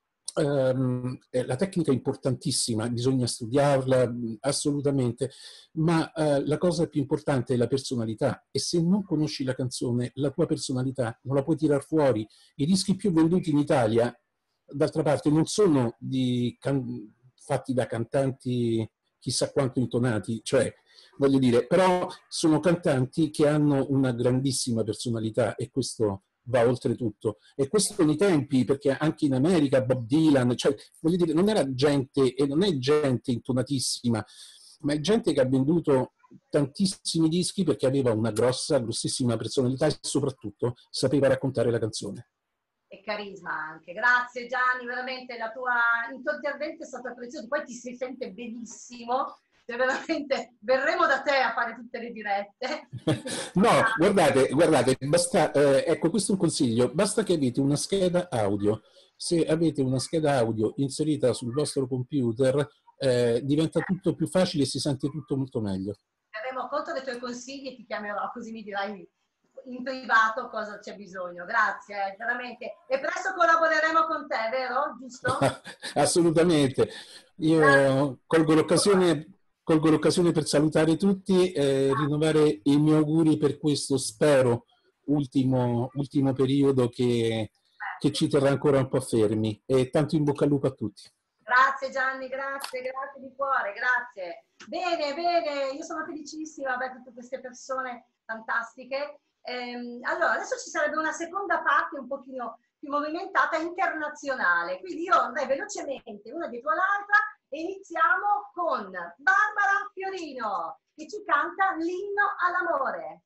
è importantissima, bisogna studiarla assolutamente, ma la cosa più importante è la personalità, e se non conosci la canzone, la tua personalità non la puoi tirar fuori. I dischi più venduti in Italia, d'altra parte, non sono fatti da cantanti chissà quanto intonati, cioè, voglio dire, però sono cantanti che hanno una grandissima personalità, e questo va oltre tutto. E questo nei tempi, perché anche in America Bob Dylan, cioè, voglio dire, non era gente, e non è gente intonatissima, ma è gente che ha venduto tantissimi dischi perché aveva una grossissima personalità e soprattutto sapeva raccontare la canzone.
E carisma anche. Grazie Gianni, veramente il tuo intervento è stato prezioso, poi ti si sente benissimo. Veramente verremo da te a fare tutte le dirette.
No, guardate, basta, ecco, questo è un consiglio, basta che avete una scheda audio. Se avete una scheda audio inserita sul vostro computer, diventa tutto più facile e si sente tutto molto meglio.
Avremo conto dei tuoi consigli e ti chiamerò, così mi dirai in privato cosa c'è bisogno. Grazie, veramente. E presto collaboreremo con te, vero? Giusto?
Assolutamente. Io colgo l'occasione per salutare tutti e rinnovare i miei auguri per questo, spero, ultimo periodo che ci terrà ancora un po' fermi. E tanto in bocca al lupo a tutti.
Grazie Gianni, grazie di cuore, grazie. Bene, io sono felicissima di avere tutte queste persone fantastiche. Allora, adesso ci sarebbe una seconda parte un pochino più movimentata, internazionale. Quindi io andrei velocemente una dietro l'altra e iniziamo con Barbara Fiorino che ci canta l'inno all'amore.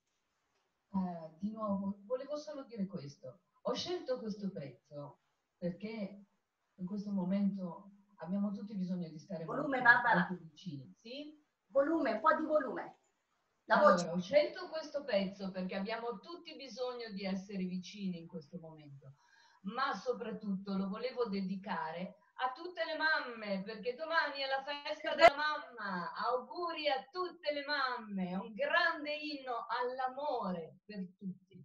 Di nuovo, volevo solo dire questo. Ho scelto questo pezzo perché in questo momento abbiamo tutti bisogno di stare
volume,
molto vicini. Sì?
Volume, un po' di volume.
Allora, ho scelto questo pezzo perché abbiamo tutti bisogno di essere vicini in questo momento, ma soprattutto lo volevo dedicare a tutte le mamme, perché domani è la festa della mamma. Auguri a tutte le mamme, un grande inno all'amore per tutti.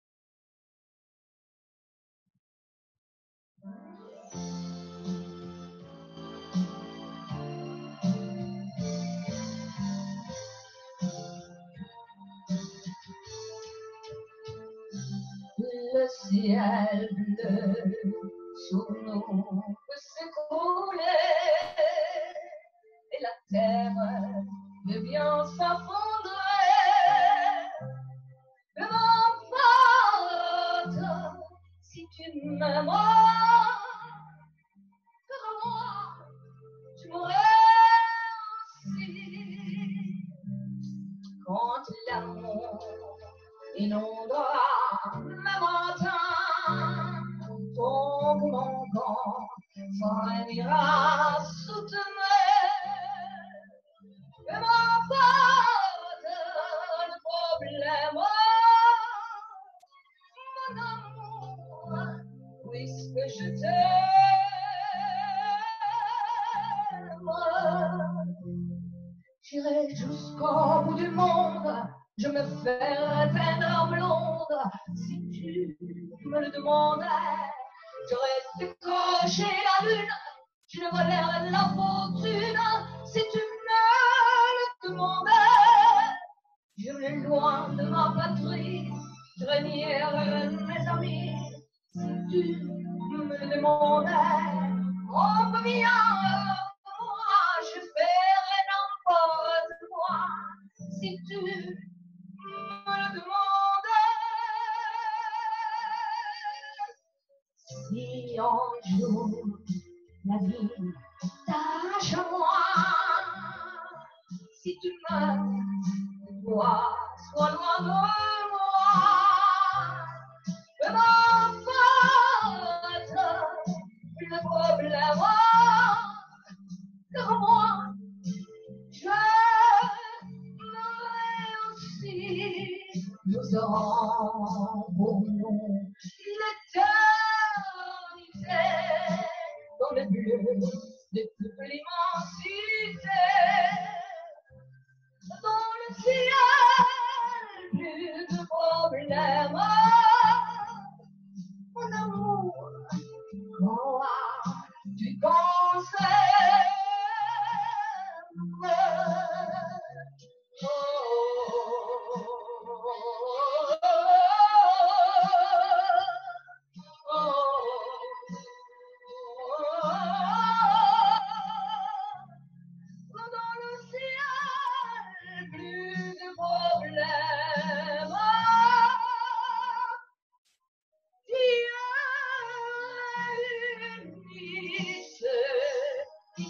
Le ciel bleu sur nous s'écrouler et la terre devient s'affondrer. Mais m'importe si tu m'aimeras, car à moi tu m'aurais aussi. Quand l'amour inondera le matin, tombe mon corps et jusqu'au bout du monde, je me ferai teindre blonde. Si tu me le demandais, j'aurais décroché la lune, je volerais la fortune. Si tu me le demandais, j'irais loin de ma patrie, je renierais mes amis. Si tu me le demandais, oh bien, moi, je ferais n'importe quoi. Si tu me le demandais, si un jour la vie t'arrache à moi, si tu meurs, toi, sois loin de moi, peu m'importe le problème, car moi, je m'aurais aussi, nous aurons pour nous l'éternité dans le bleu de toute l'immensité. Dans le ciel, plus de problèmes. Mon amour, quoi tu conserves? Dans le ciel, plus de problèmes. Dieu unisse qui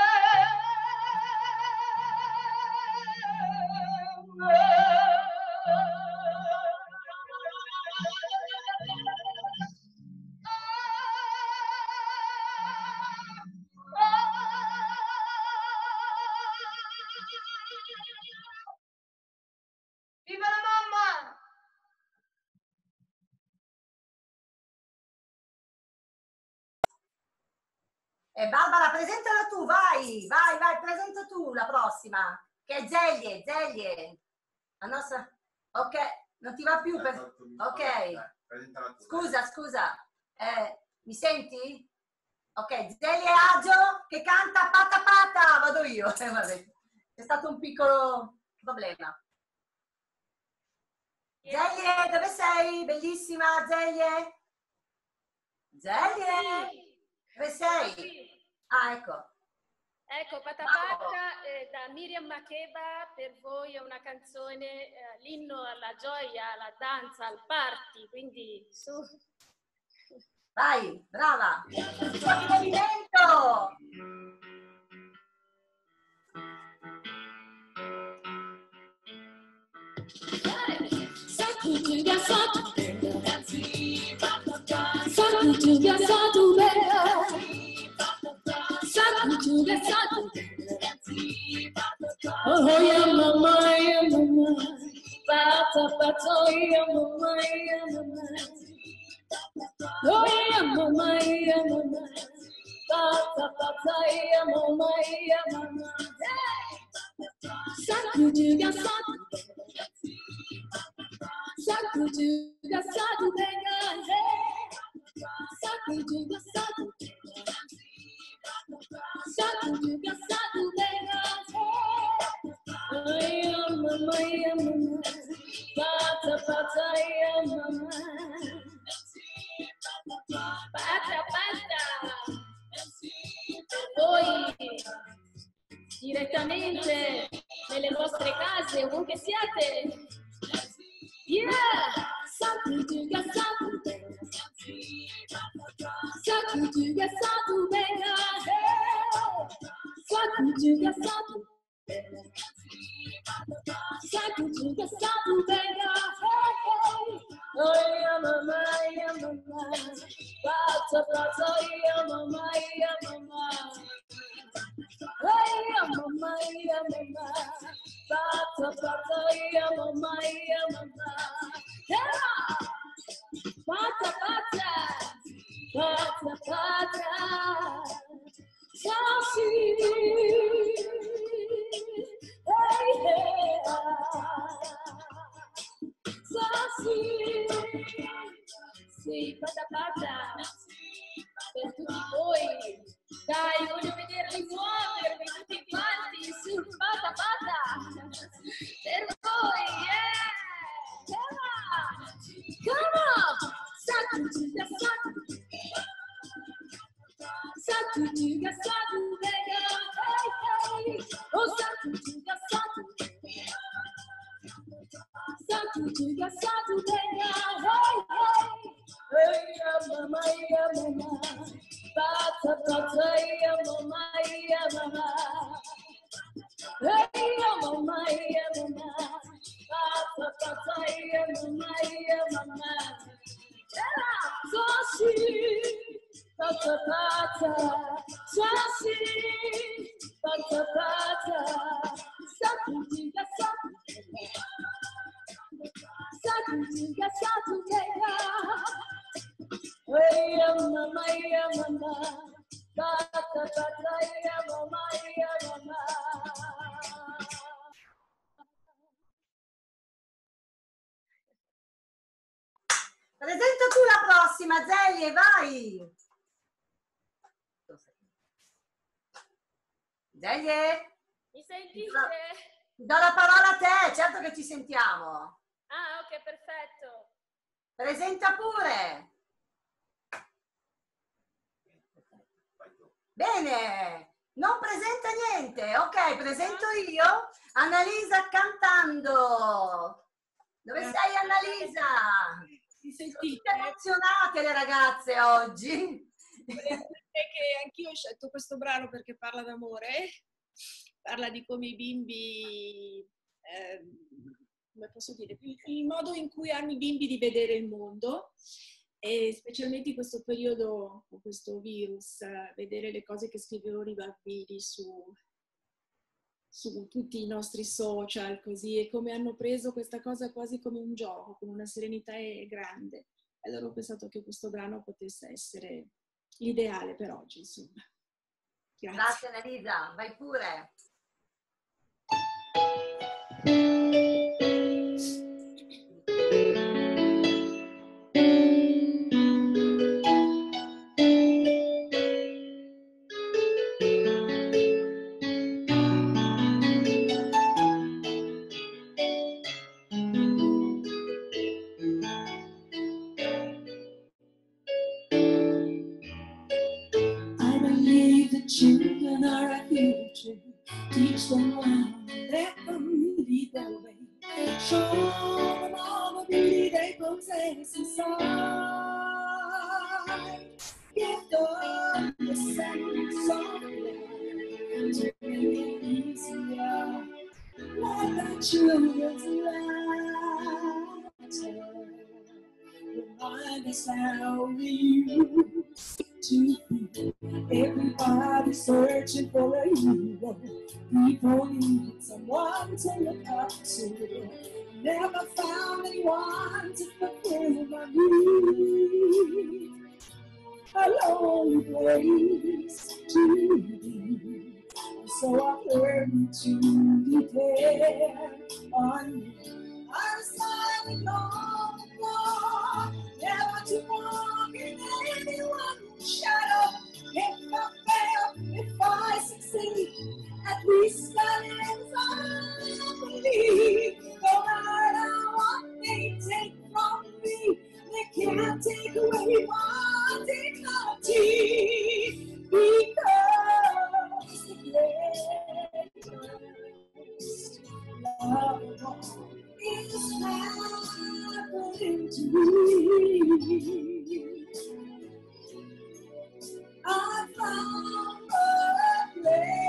Viva la mamma!
Barbara, presentala tu, vai, presenta tu la prossima, che è Zelie, la nostra, ok, non ti va più, ok, scusa, mi senti? Ok, Zelie Agio che canta Pata Pata, vado io, vabbè, c'è stato un piccolo problema. Zelie, dove sei? Bellissima, Zelie? Dove sei? Ah, ecco.
Ecco, Pata Pata da Miriam Makeba per voi è una canzone, l'inno alla gioia, alla danza, al party, quindi su.
Vai, brava! Fuori movimento!
Oh, yeah, mama, pata, pata, oh, yeah, mama, oh, yeah, mama, pata, pata, yeah, mama, sacudiga, sacudiga, sacudiga, sacudiga, sacudiga, sacudiga, yeah, mama, pata, pata, yeah, mama, pata, pata, voi direttamente nelle vostre case, ovunque siate. Yeah! Sacudiga, sacudiga, sacudiga, sacudiga, sacudiga, sacudiga, sacudiga, oh yeah, mama, pata, pata, yeah, mama, hey, mama, pata, pata, yeah, mama, yeah, pata, pata, pata, pata, sassy, hey, si muovermi tutti quanti sul pata pata per voi, yeah! Come on! Come on! Satuga, satuga, satuga, hey, hey! Oh, satuga, satuga, satuga, satuga, hey, hey! Hey, mama, bata, bata, mama, hey, mama, bata, bata, mama, Sashi, bata, bata, sashi, bata, bata, satuga, satuga, satuga, satuga. Hey, mama, bata, bata, mama.
Presenta tu la prossima, Zelie, vai! Zelie?
Mi sentite?
Do la parola a te, certo che ci sentiamo.
Ah, ok, perfetto.
Presenta pure. Bene, non presenta niente. Ok, presento io. Annalisa cantando. Dove sei, Annalisa? Sono tutte emozionate le ragazze oggi.
Che anch'io ho scelto questo brano perché parla d'amore, parla di come i bimbi, come posso dire, il modo in cui hanno i bimbi di vedere il mondo, e specialmente in questo periodo con questo virus, vedere le cose che scrivevano i bambini su tutti i nostri social, così, e come hanno preso questa cosa quasi come un gioco, con una serenità grande. Allora ho pensato che questo brano potesse essere l'ideale per oggi, insomma.
Grazie Annalisa, vai pure.
Children are a future, teach them well, let them lead their way, show them all the beauty they possess inside, give them the sense of life to make it easier, let the children's laughter remind us how we used to be. Everybody's searching for a hero. People need someone to look up to. Never found anyone to fulfill my need. A lonely place to be. So I learned to depend on you. I decided long ago never to walk in anyone's shadow. If I fail, if I succeed, at least that is I believe. No matter what they take from me, they can't take away my dignity. Because the greatest love of all is happening to me. I found a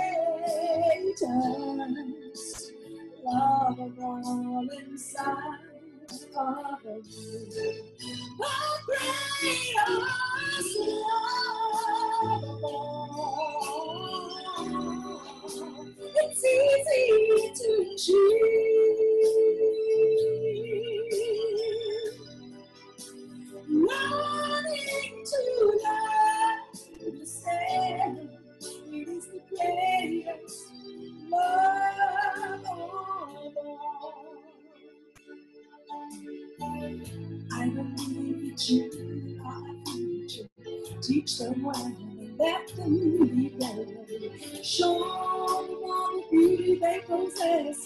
greatest love of all inside of you. The greatest love of all. It's easy to achieve. Running to love. Understand it is the greatest love of all. I believe that you are a future. Teach them well and let them lead their way. Show them all the beauty they possess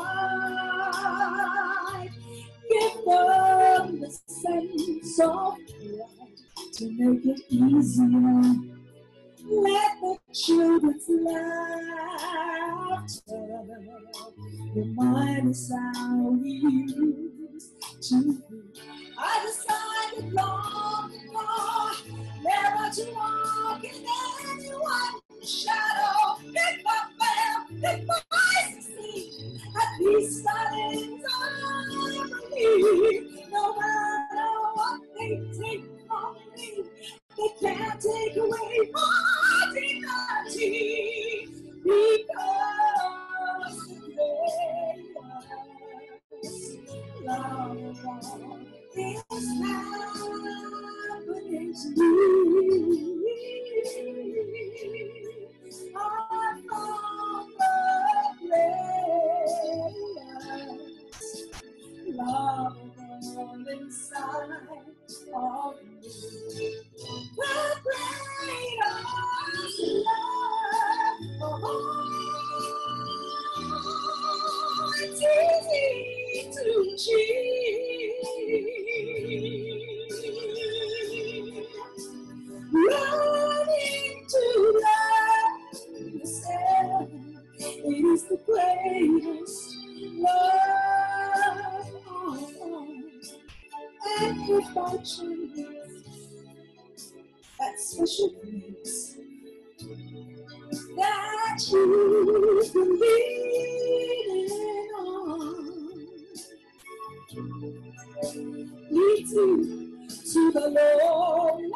inside. Give them the sense of pride to make it easier. Let the children's laughter remind us how we used to be. I decided long ago never to walk in anyone's shadow. If I fail, if I succeed, at least I believe. No matter what they take from me, they can't take away my dignity, because love is happening to me. I found the place, love inside of me. The greatest love of all, it's easy to achieve. Learning to love yourself, it is the greatest love of all. And if by chance that special place that you've been leaning on leads you to the lonely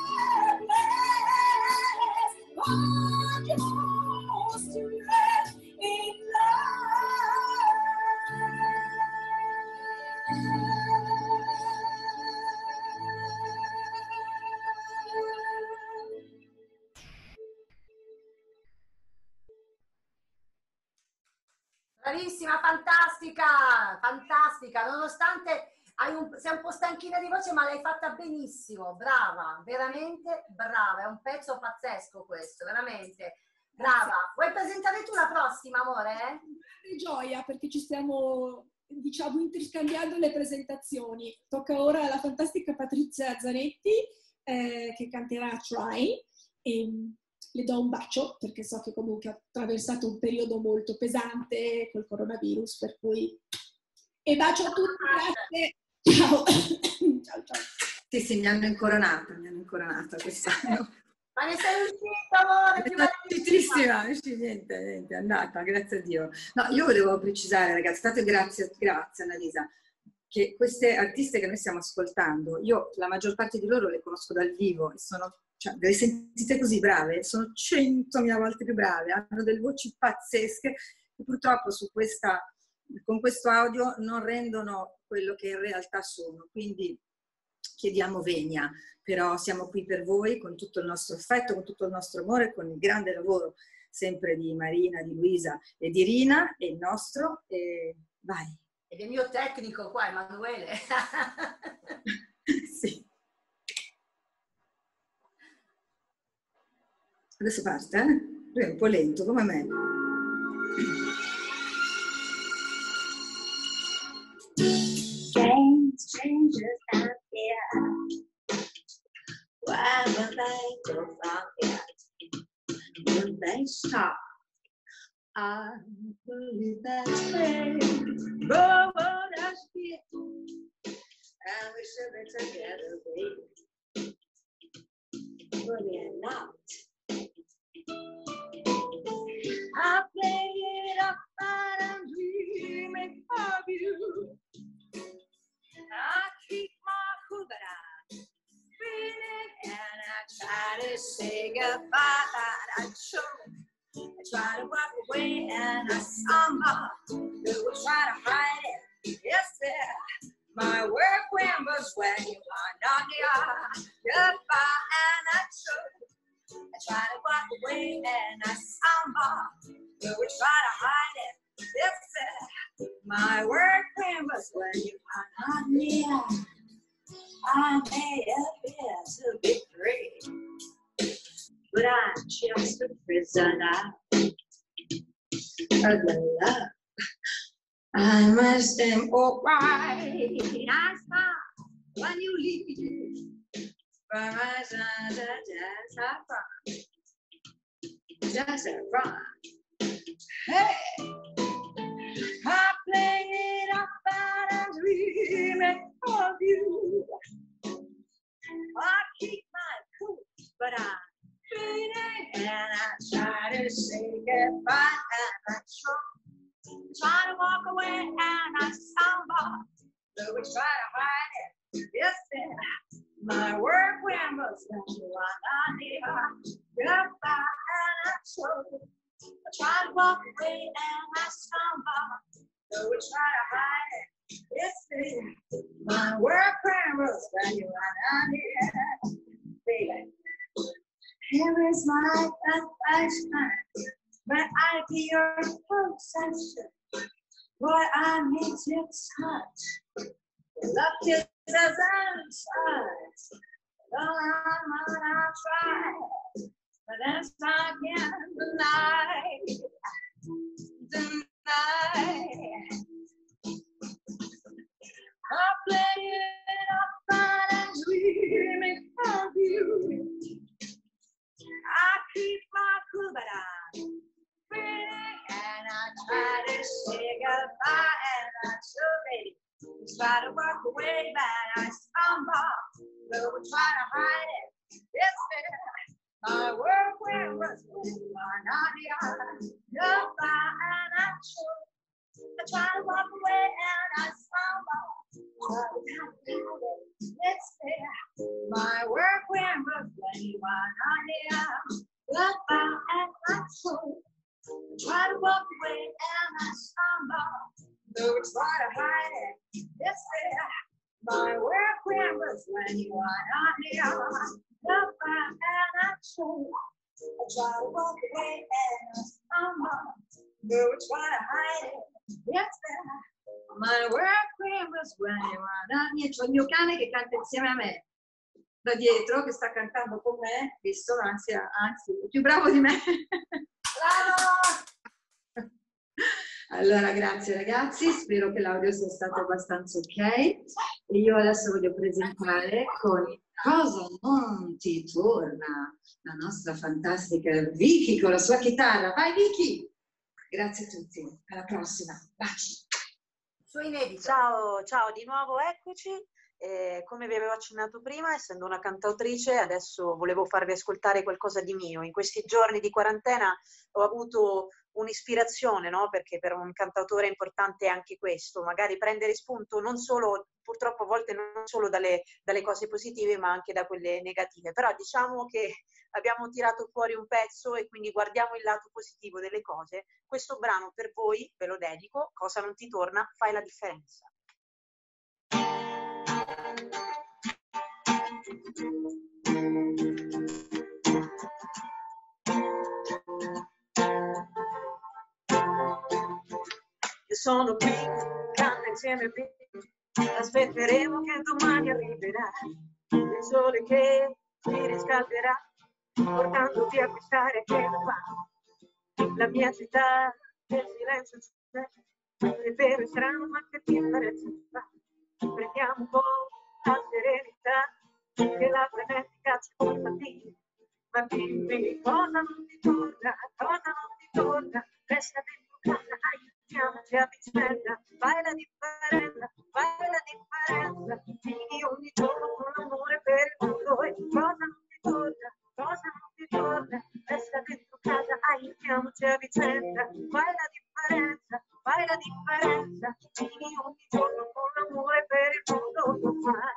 place, find your strength in
Bravissima, fantastica, fantastica, nonostante sei un po' stanchina di voce, ma l'hai fatta benissimo, brava, veramente brava, è un pezzo pazzesco questo, veramente, brava. Vuoi presentare tu la prossima, amore?
Di gioia, perché ci stiamo, diciamo, interscambiando le presentazioni. Tocca ora alla fantastica Patrizia Zanetti, che canterà Try, e le do un bacio, perché so che comunque ha attraversato un periodo molto pesante col coronavirus, per cui... E bacio a tutti, grazie. Ciao. Ciao, ciao.
Sì, mi hanno incoronata quest'anno.
Ma ne sei uscita, amore?
Tristissima, niente, è andata, grazie a Dio. No, io volevo precisare, ragazzi, grazie Annalisa, che queste artiste che noi stiamo ascoltando, io la maggior parte di loro le conosco dal vivo e sono, cioè, le sentite così brave, sono 100.000 volte più brave, hanno delle voci pazzesche e purtroppo con questo audio non rendono quello che in realtà sono, quindi chiediamo venia, però siamo qui per voi con tutto il nostro affetto, con tutto il nostro amore, con il grande lavoro sempre di Marina, di Luisa e di Rina, e il nostro, e vai.
Ed è il mio tecnico qua, Emanuele.
Sì. Adesso parte, Lui è un po' lento, come me.
Strangers out here, where will they go from here? Will they stop? I believe that's fair. But that's it. And we should be together, baby. But they're not. I play it up and I'm dreaming of you. I keep my hoobada feeling and I try to say goodbye. I choke, I try to walk away and I stumble. They will try to hide it. Yes, sir. My work remembers when you are not here. Goodbye and I choke. I try to walk away and I stumble. They will try to hide it. Yes, sir. My work remembers when you are not near. I may appear to be free, but I'm just a prisoner.
I must am alright. I smile when you leave. From my side, just have fun. Just have fun. Hey, I play it up and I'm dreaming of you. I keep my cool, but I'm feeling and I try to say goodbye and I try to walk away and I stumble. So we try to hide it. Yes, my work rambles when you are not here. Goodbye and I try to walk away and I stumble. So we try to hide it. Yes, my work rambles when you are not here. Baby, here is my affection. When I be your possession, boy, I need your touch. Love kisses and sighs. Though I try, but that's I can't deny. I play it up and I'm dreaming of you. I keep my cool, but I'm feeling and I try to say goodbye and I'm so ready. Try to walk away, but I stumble. So we try to hide it. Yes, my work will rust when you are not here. Goodbye and I try to walk away and I stumble. So we try to hide it. Yes, my work will rust when you are not here. Goodbye and I try to walk away and I stumble. So we try to hide it. Yes, my work remembers when you are not here. Goodbye and I try to walk away and I stumble. So we try to hide it. Yes, my work remembers when you are not here. C'ho il mio cane che canta insieme a me. Da dietro, che sta cantando con me, visto, anzi, è più bravo di me. Bravo! Allora, grazie ragazzi, spero che l'audio sia stato abbastanza ok. E io adesso voglio presentare con Cosa non ti torna, la nostra fantastica Vicky con la sua chitarra. Vai Vicky! Grazie a tutti, alla prossima. Baci!
Ciao, ciao, di nuovo eccoci. Come vi avevo accennato prima, essendo una cantautrice, adesso volevo farvi ascoltare qualcosa di mio. In questi giorni di quarantena ho avuto un'ispirazione, no? Perché per un cantautore è importante anche questo, magari prendere spunto non solo, purtroppo a volte non solo dalle cose positive, ma anche da quelle negative. Però diciamo che abbiamo tirato fuori un pezzo e quindi guardiamo il lato positivo delle cose. Questo brano per voi, ve lo dedico, Cosa non ti torna, fai la differenza. Io sono qui, canta insieme a me, aspetteremo che domani arriverà il sole che ci riscalderà, portandoti a quest'area che non fa. La mia città, nel silenzio c'è, è vero e strano, ma che differenza fa? Prendiamo un po' la serenità che la frenetica ci porta via. Ma dimmi cosa non ti torna, resta dentro casa, aiutiamoci a vicenda, fai la differenza, vivi ogni giorno con l'amore per il mondo. E cosa non ti torna, resta dentro casa, aiutiamoci a vicenda, fai la differenza, vivi ogni giorno con l'amore per il mondo.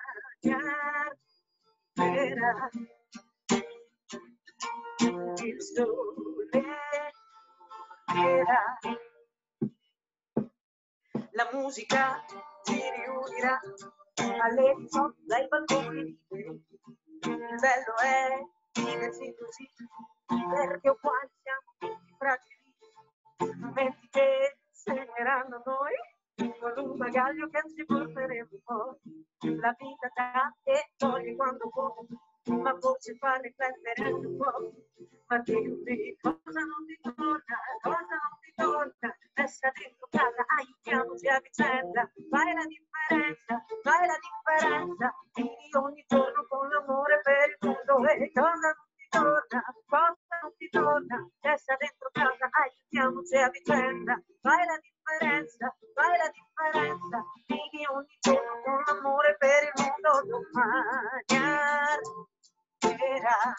Era il sole, era la musica ci riunirà alle 18 dai balconi liberi. Il bello è viversi così, perché uguali siamo tutti fragili, momenti che segneranno noi con un bagaglio che ci porteremo poi. La vita dà e toglie quando può, ma forse fa riflettere un po'. Ma dimmi cosa non ti torna, a vicenda, fai la differenza, vivi ogni giorno con l'amore per il mondo e cosa non ti torna, testa dentro casa, aiutiamoci a vicenda, fai la differenza, vivi ogni giorno con l'amore per il mondo, domani arriverà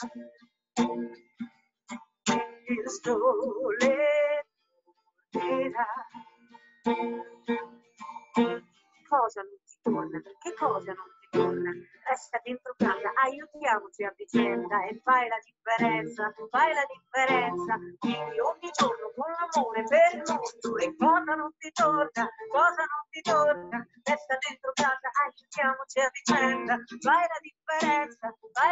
il sole tornerà. Cosa non ti torna? Che cosa non ti torna? Resta dentro casa, aiutiamoci a vicenda e fai la differenza, vivi ogni giorno con l'amore per il mondo e cosa non ti torna? Resta dentro casa, aiutiamoci a vicenda, fai la differenza,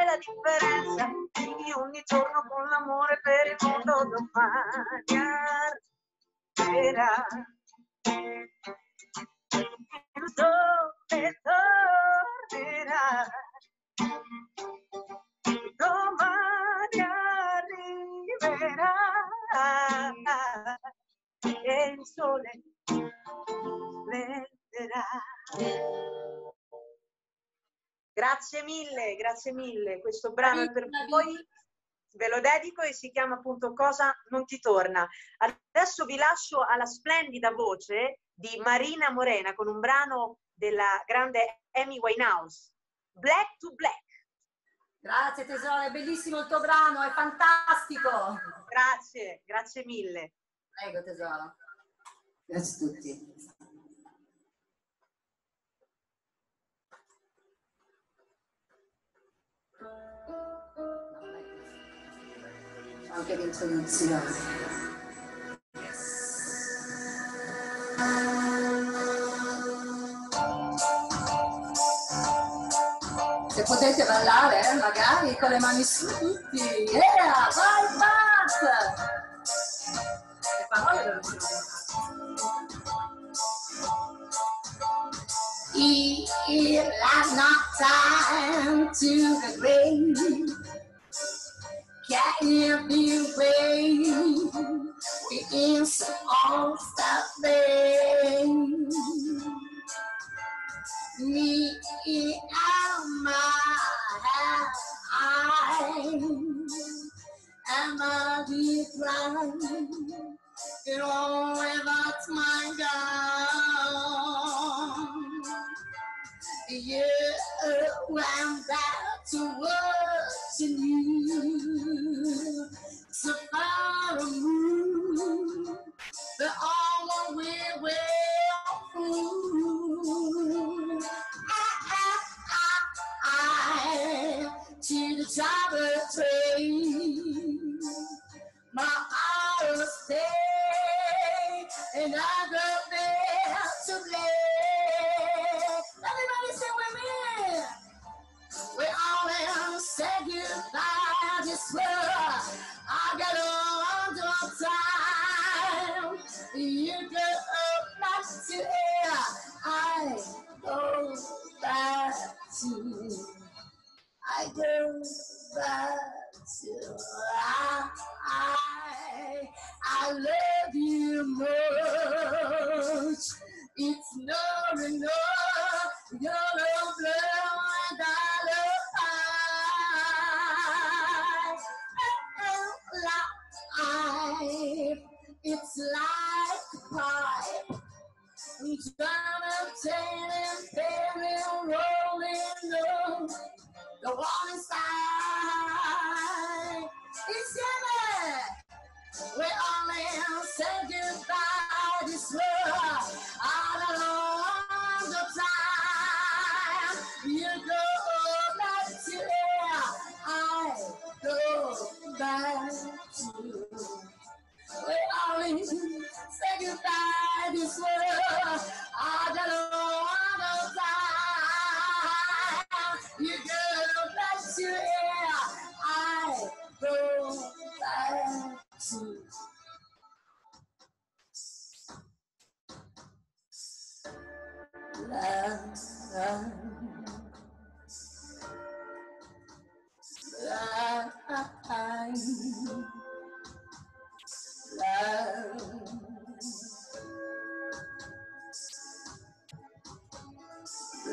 vivi ogni giorno con l'amore per il mondo, domani arriverà. Il sole tornerà, domani arriverà e il sole splenderà. Grazie mille, questo brano è per voi, ve lo dedico e si chiama appunto Cosa non ti torna. Adesso vi lascio alla splendida voce di Marina Morena con un brano della grande Amy Winehouse, Black to Black.
Grazie tesoro, è bellissimo il tuo brano, è fantastico.
Grazie mille.
Prego tesoro. Grazie a tutti. Anche l'introduzione. Se potete ballare, magari con le mani su tutti. Yeah, vai, Max! Le parole non ci sono. It has not time to the grave. Can't be away. It is all stuff there. Me and my am a decline. It all about my God. Yeah, I'm back to watching you. So far removed, but all the way through. To the top of the train, my heart will stay, and I go there to play. Everybody sing with me. We all have said goodbye. I just swear I got a long time. You go back to air. I go back to. I go back to I love you much. It's not enough. You're no blood and I love it's like a pipe. I'm trying to tell and baby rolling low. The one inside is yellow. We only say goodbye this world. I don't know the time. You go back to air. I go back to. We only say goodbye this world. I don't know the time. You go back to air. I go back to. Love.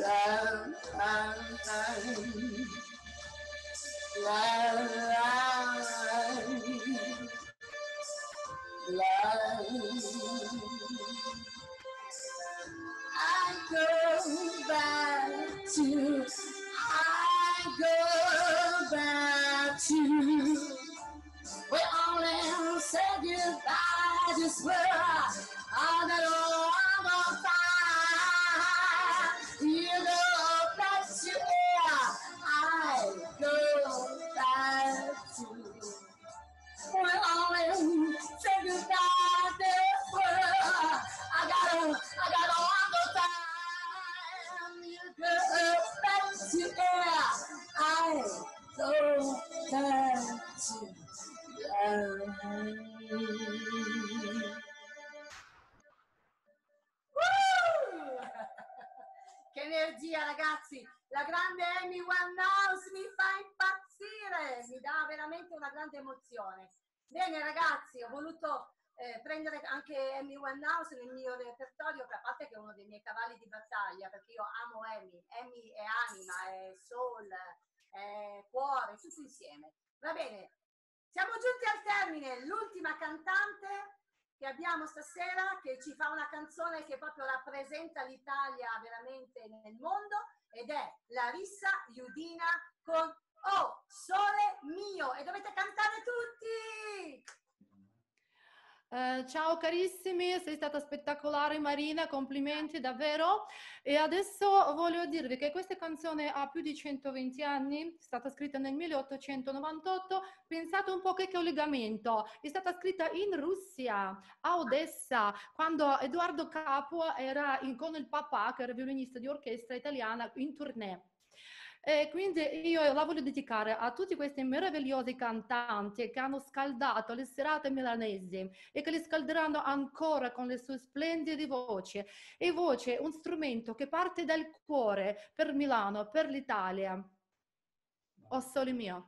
We only say goodbye, just where I got all the time. You go back to where I go back to. We only say goodbye, just where I got all the time. You go back to where I go back to.
Che energia, ragazzi! La grande Amy Winehouse mi fa impazzire, mi dà veramente una grande emozione. Bene, ragazzi, ho voluto prendere anche Amy Winehouse nel mio repertorio, a parte che è uno dei miei cavalli di battaglia, perché io amo Amy. Amy è anima, è soul, è cuore, tutto insieme. Va bene. Siamo giunti al termine, l'ultima cantante che abbiamo stasera, che ci fa una canzone che proprio rappresenta l'Italia veramente nel mondo, ed è Larissa Iudina con Oh, Sole Mio, e dovete cantare tutti!
Ciao carissimi, sei stata spettacolare Marina, complimenti davvero. E adesso voglio dirvi che questa canzone ha più di 120 anni, è stata scritta nel 1898, pensate un po' che collegamento, è stata scritta in Russia, a Odessa, quando Edoardo Capua era con il papà, che era violinista di orchestra italiana, in tournée. E quindi io la voglio dedicare a tutti questi meravigliosi cantanti che hanno scaldato le serate milanesi e che le scalderanno ancora con le sue splendide voci. E voce, un strumento che parte dal cuore per Milano, per l'Italia. Oh, sole mio.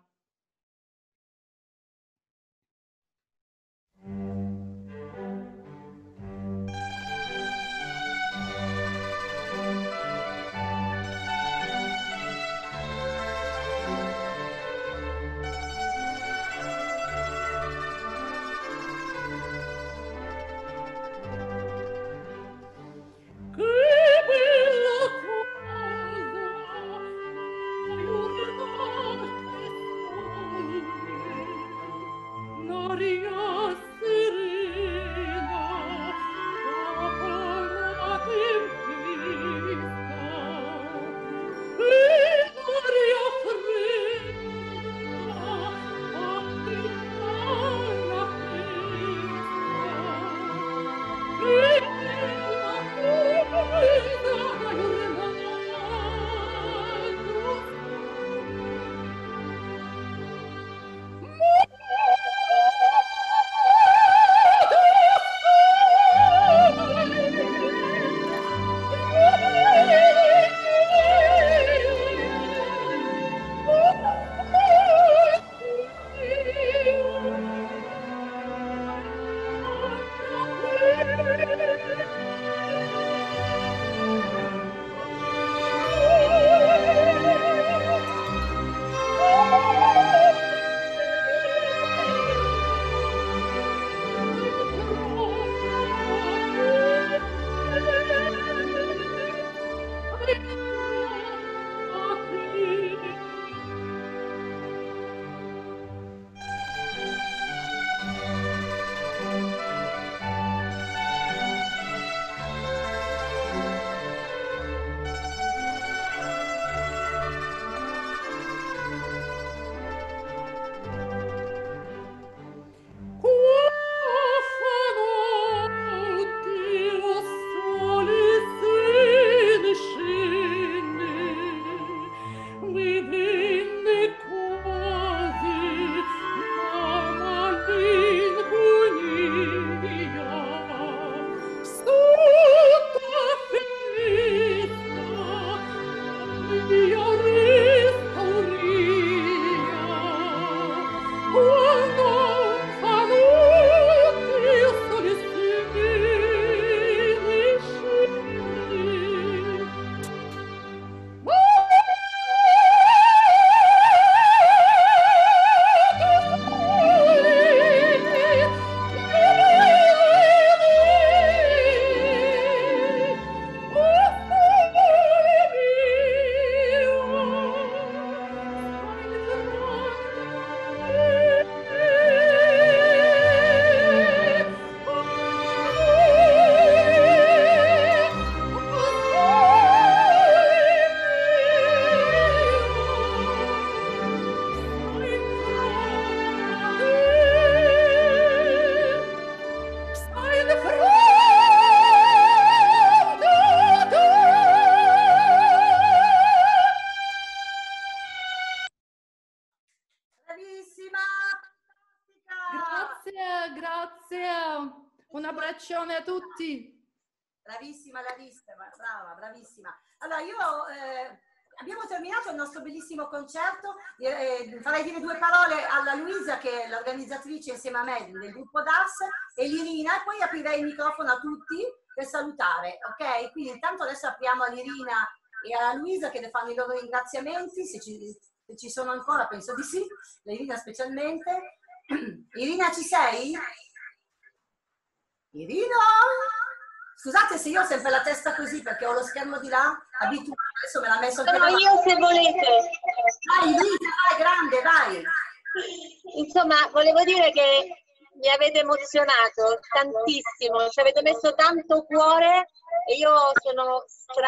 Un abbraccione a tutti.
Bravissima Larissa, brava, bravissima. Allora io abbiamo terminato il nostro bellissimo concerto, farei dire due parole alla Luisa che è l'organizzatrice insieme a me del gruppo DAS e l'Irina e poi aprirei il microfono a tutti per salutare, ok? Quindi intanto adesso apriamo all'Irina e alla Luisa che ne fanno i loro ringraziamenti, se ci sono ancora penso di sì, l'Irina specialmente. Irina ci sei? Irina? Scusate se io ho sempre la testa così perché ho lo schermo di là, abituato, adesso me l'ha messo anche
Sono io se volete.
Vai Luisa, vai grande, vai.
Insomma, volevo dire che mi avete emozionato tantissimo, ci avete messo tanto cuore e io sono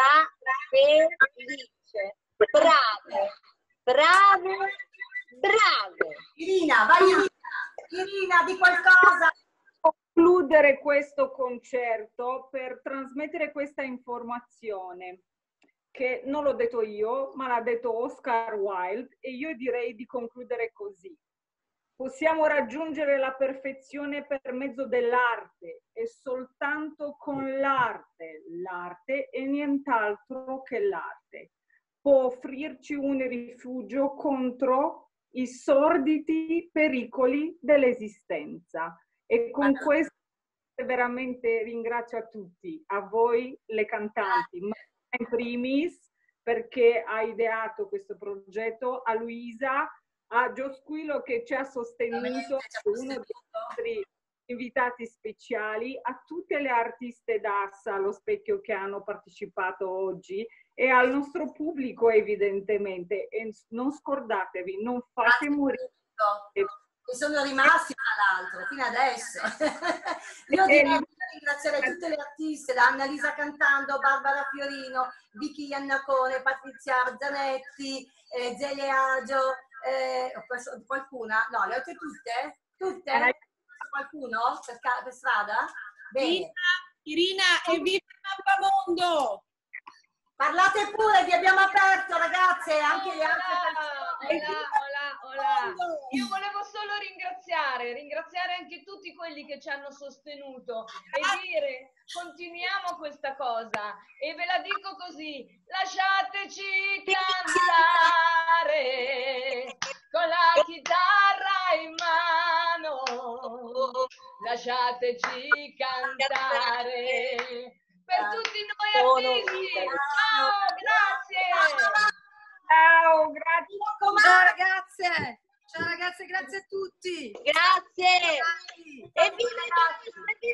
felice. Bravo, bravo, bravo.
Irina, vai Irina, di qualcosa.
Concludere questo concerto per trasmettere questa informazione che non l'ho detto io, ma l'ha detto Oscar Wilde e io direi di concludere così. Possiamo raggiungere la perfezione per mezzo dell'arte e soltanto con l'arte. L'arte è nient'altro che l'arte. Può offrirci un rifugio contro i sordidi pericoli dell'esistenza. E con questo veramente ringrazio a tutti, a voi le cantanti, ma in primis perché ha ideato questo progetto, a Luisa, a Giosquillo che ci ha sostenuto, uno dei nostri invitati speciali, a tutte le artiste d'Assa allo Specchio che hanno partecipato oggi e al nostro pubblico evidentemente. E non scordatevi, non fate morire.
Che sono rimasti tra l'altro fino adesso. Io direi di ringraziare tutte le artiste, da Annalisa Cantando, Barbara Fiorino, Vicky Iannacone, Patrizia Arzanetti, Zelia Agio, qualcuna? No, le altre tutte? Tutte? Qualcuno per strada? Bene.
Irina e viva Mappamondo!
Parlate pure, vi abbiamo aperto ragazze, anche le altre persone.
Hola. Io volevo solo ringraziare anche tutti quelli che ci hanno sostenuto e dire continuiamo questa cosa e ve la dico così, lasciateci cantare con la chitarra in mano, lasciateci cantare per tutti noi artisti. Ciao, grazie.
Ciao, grazie.
Ciao ragazze. Ciao ragazze, grazie a tutti.
Grazie. E viva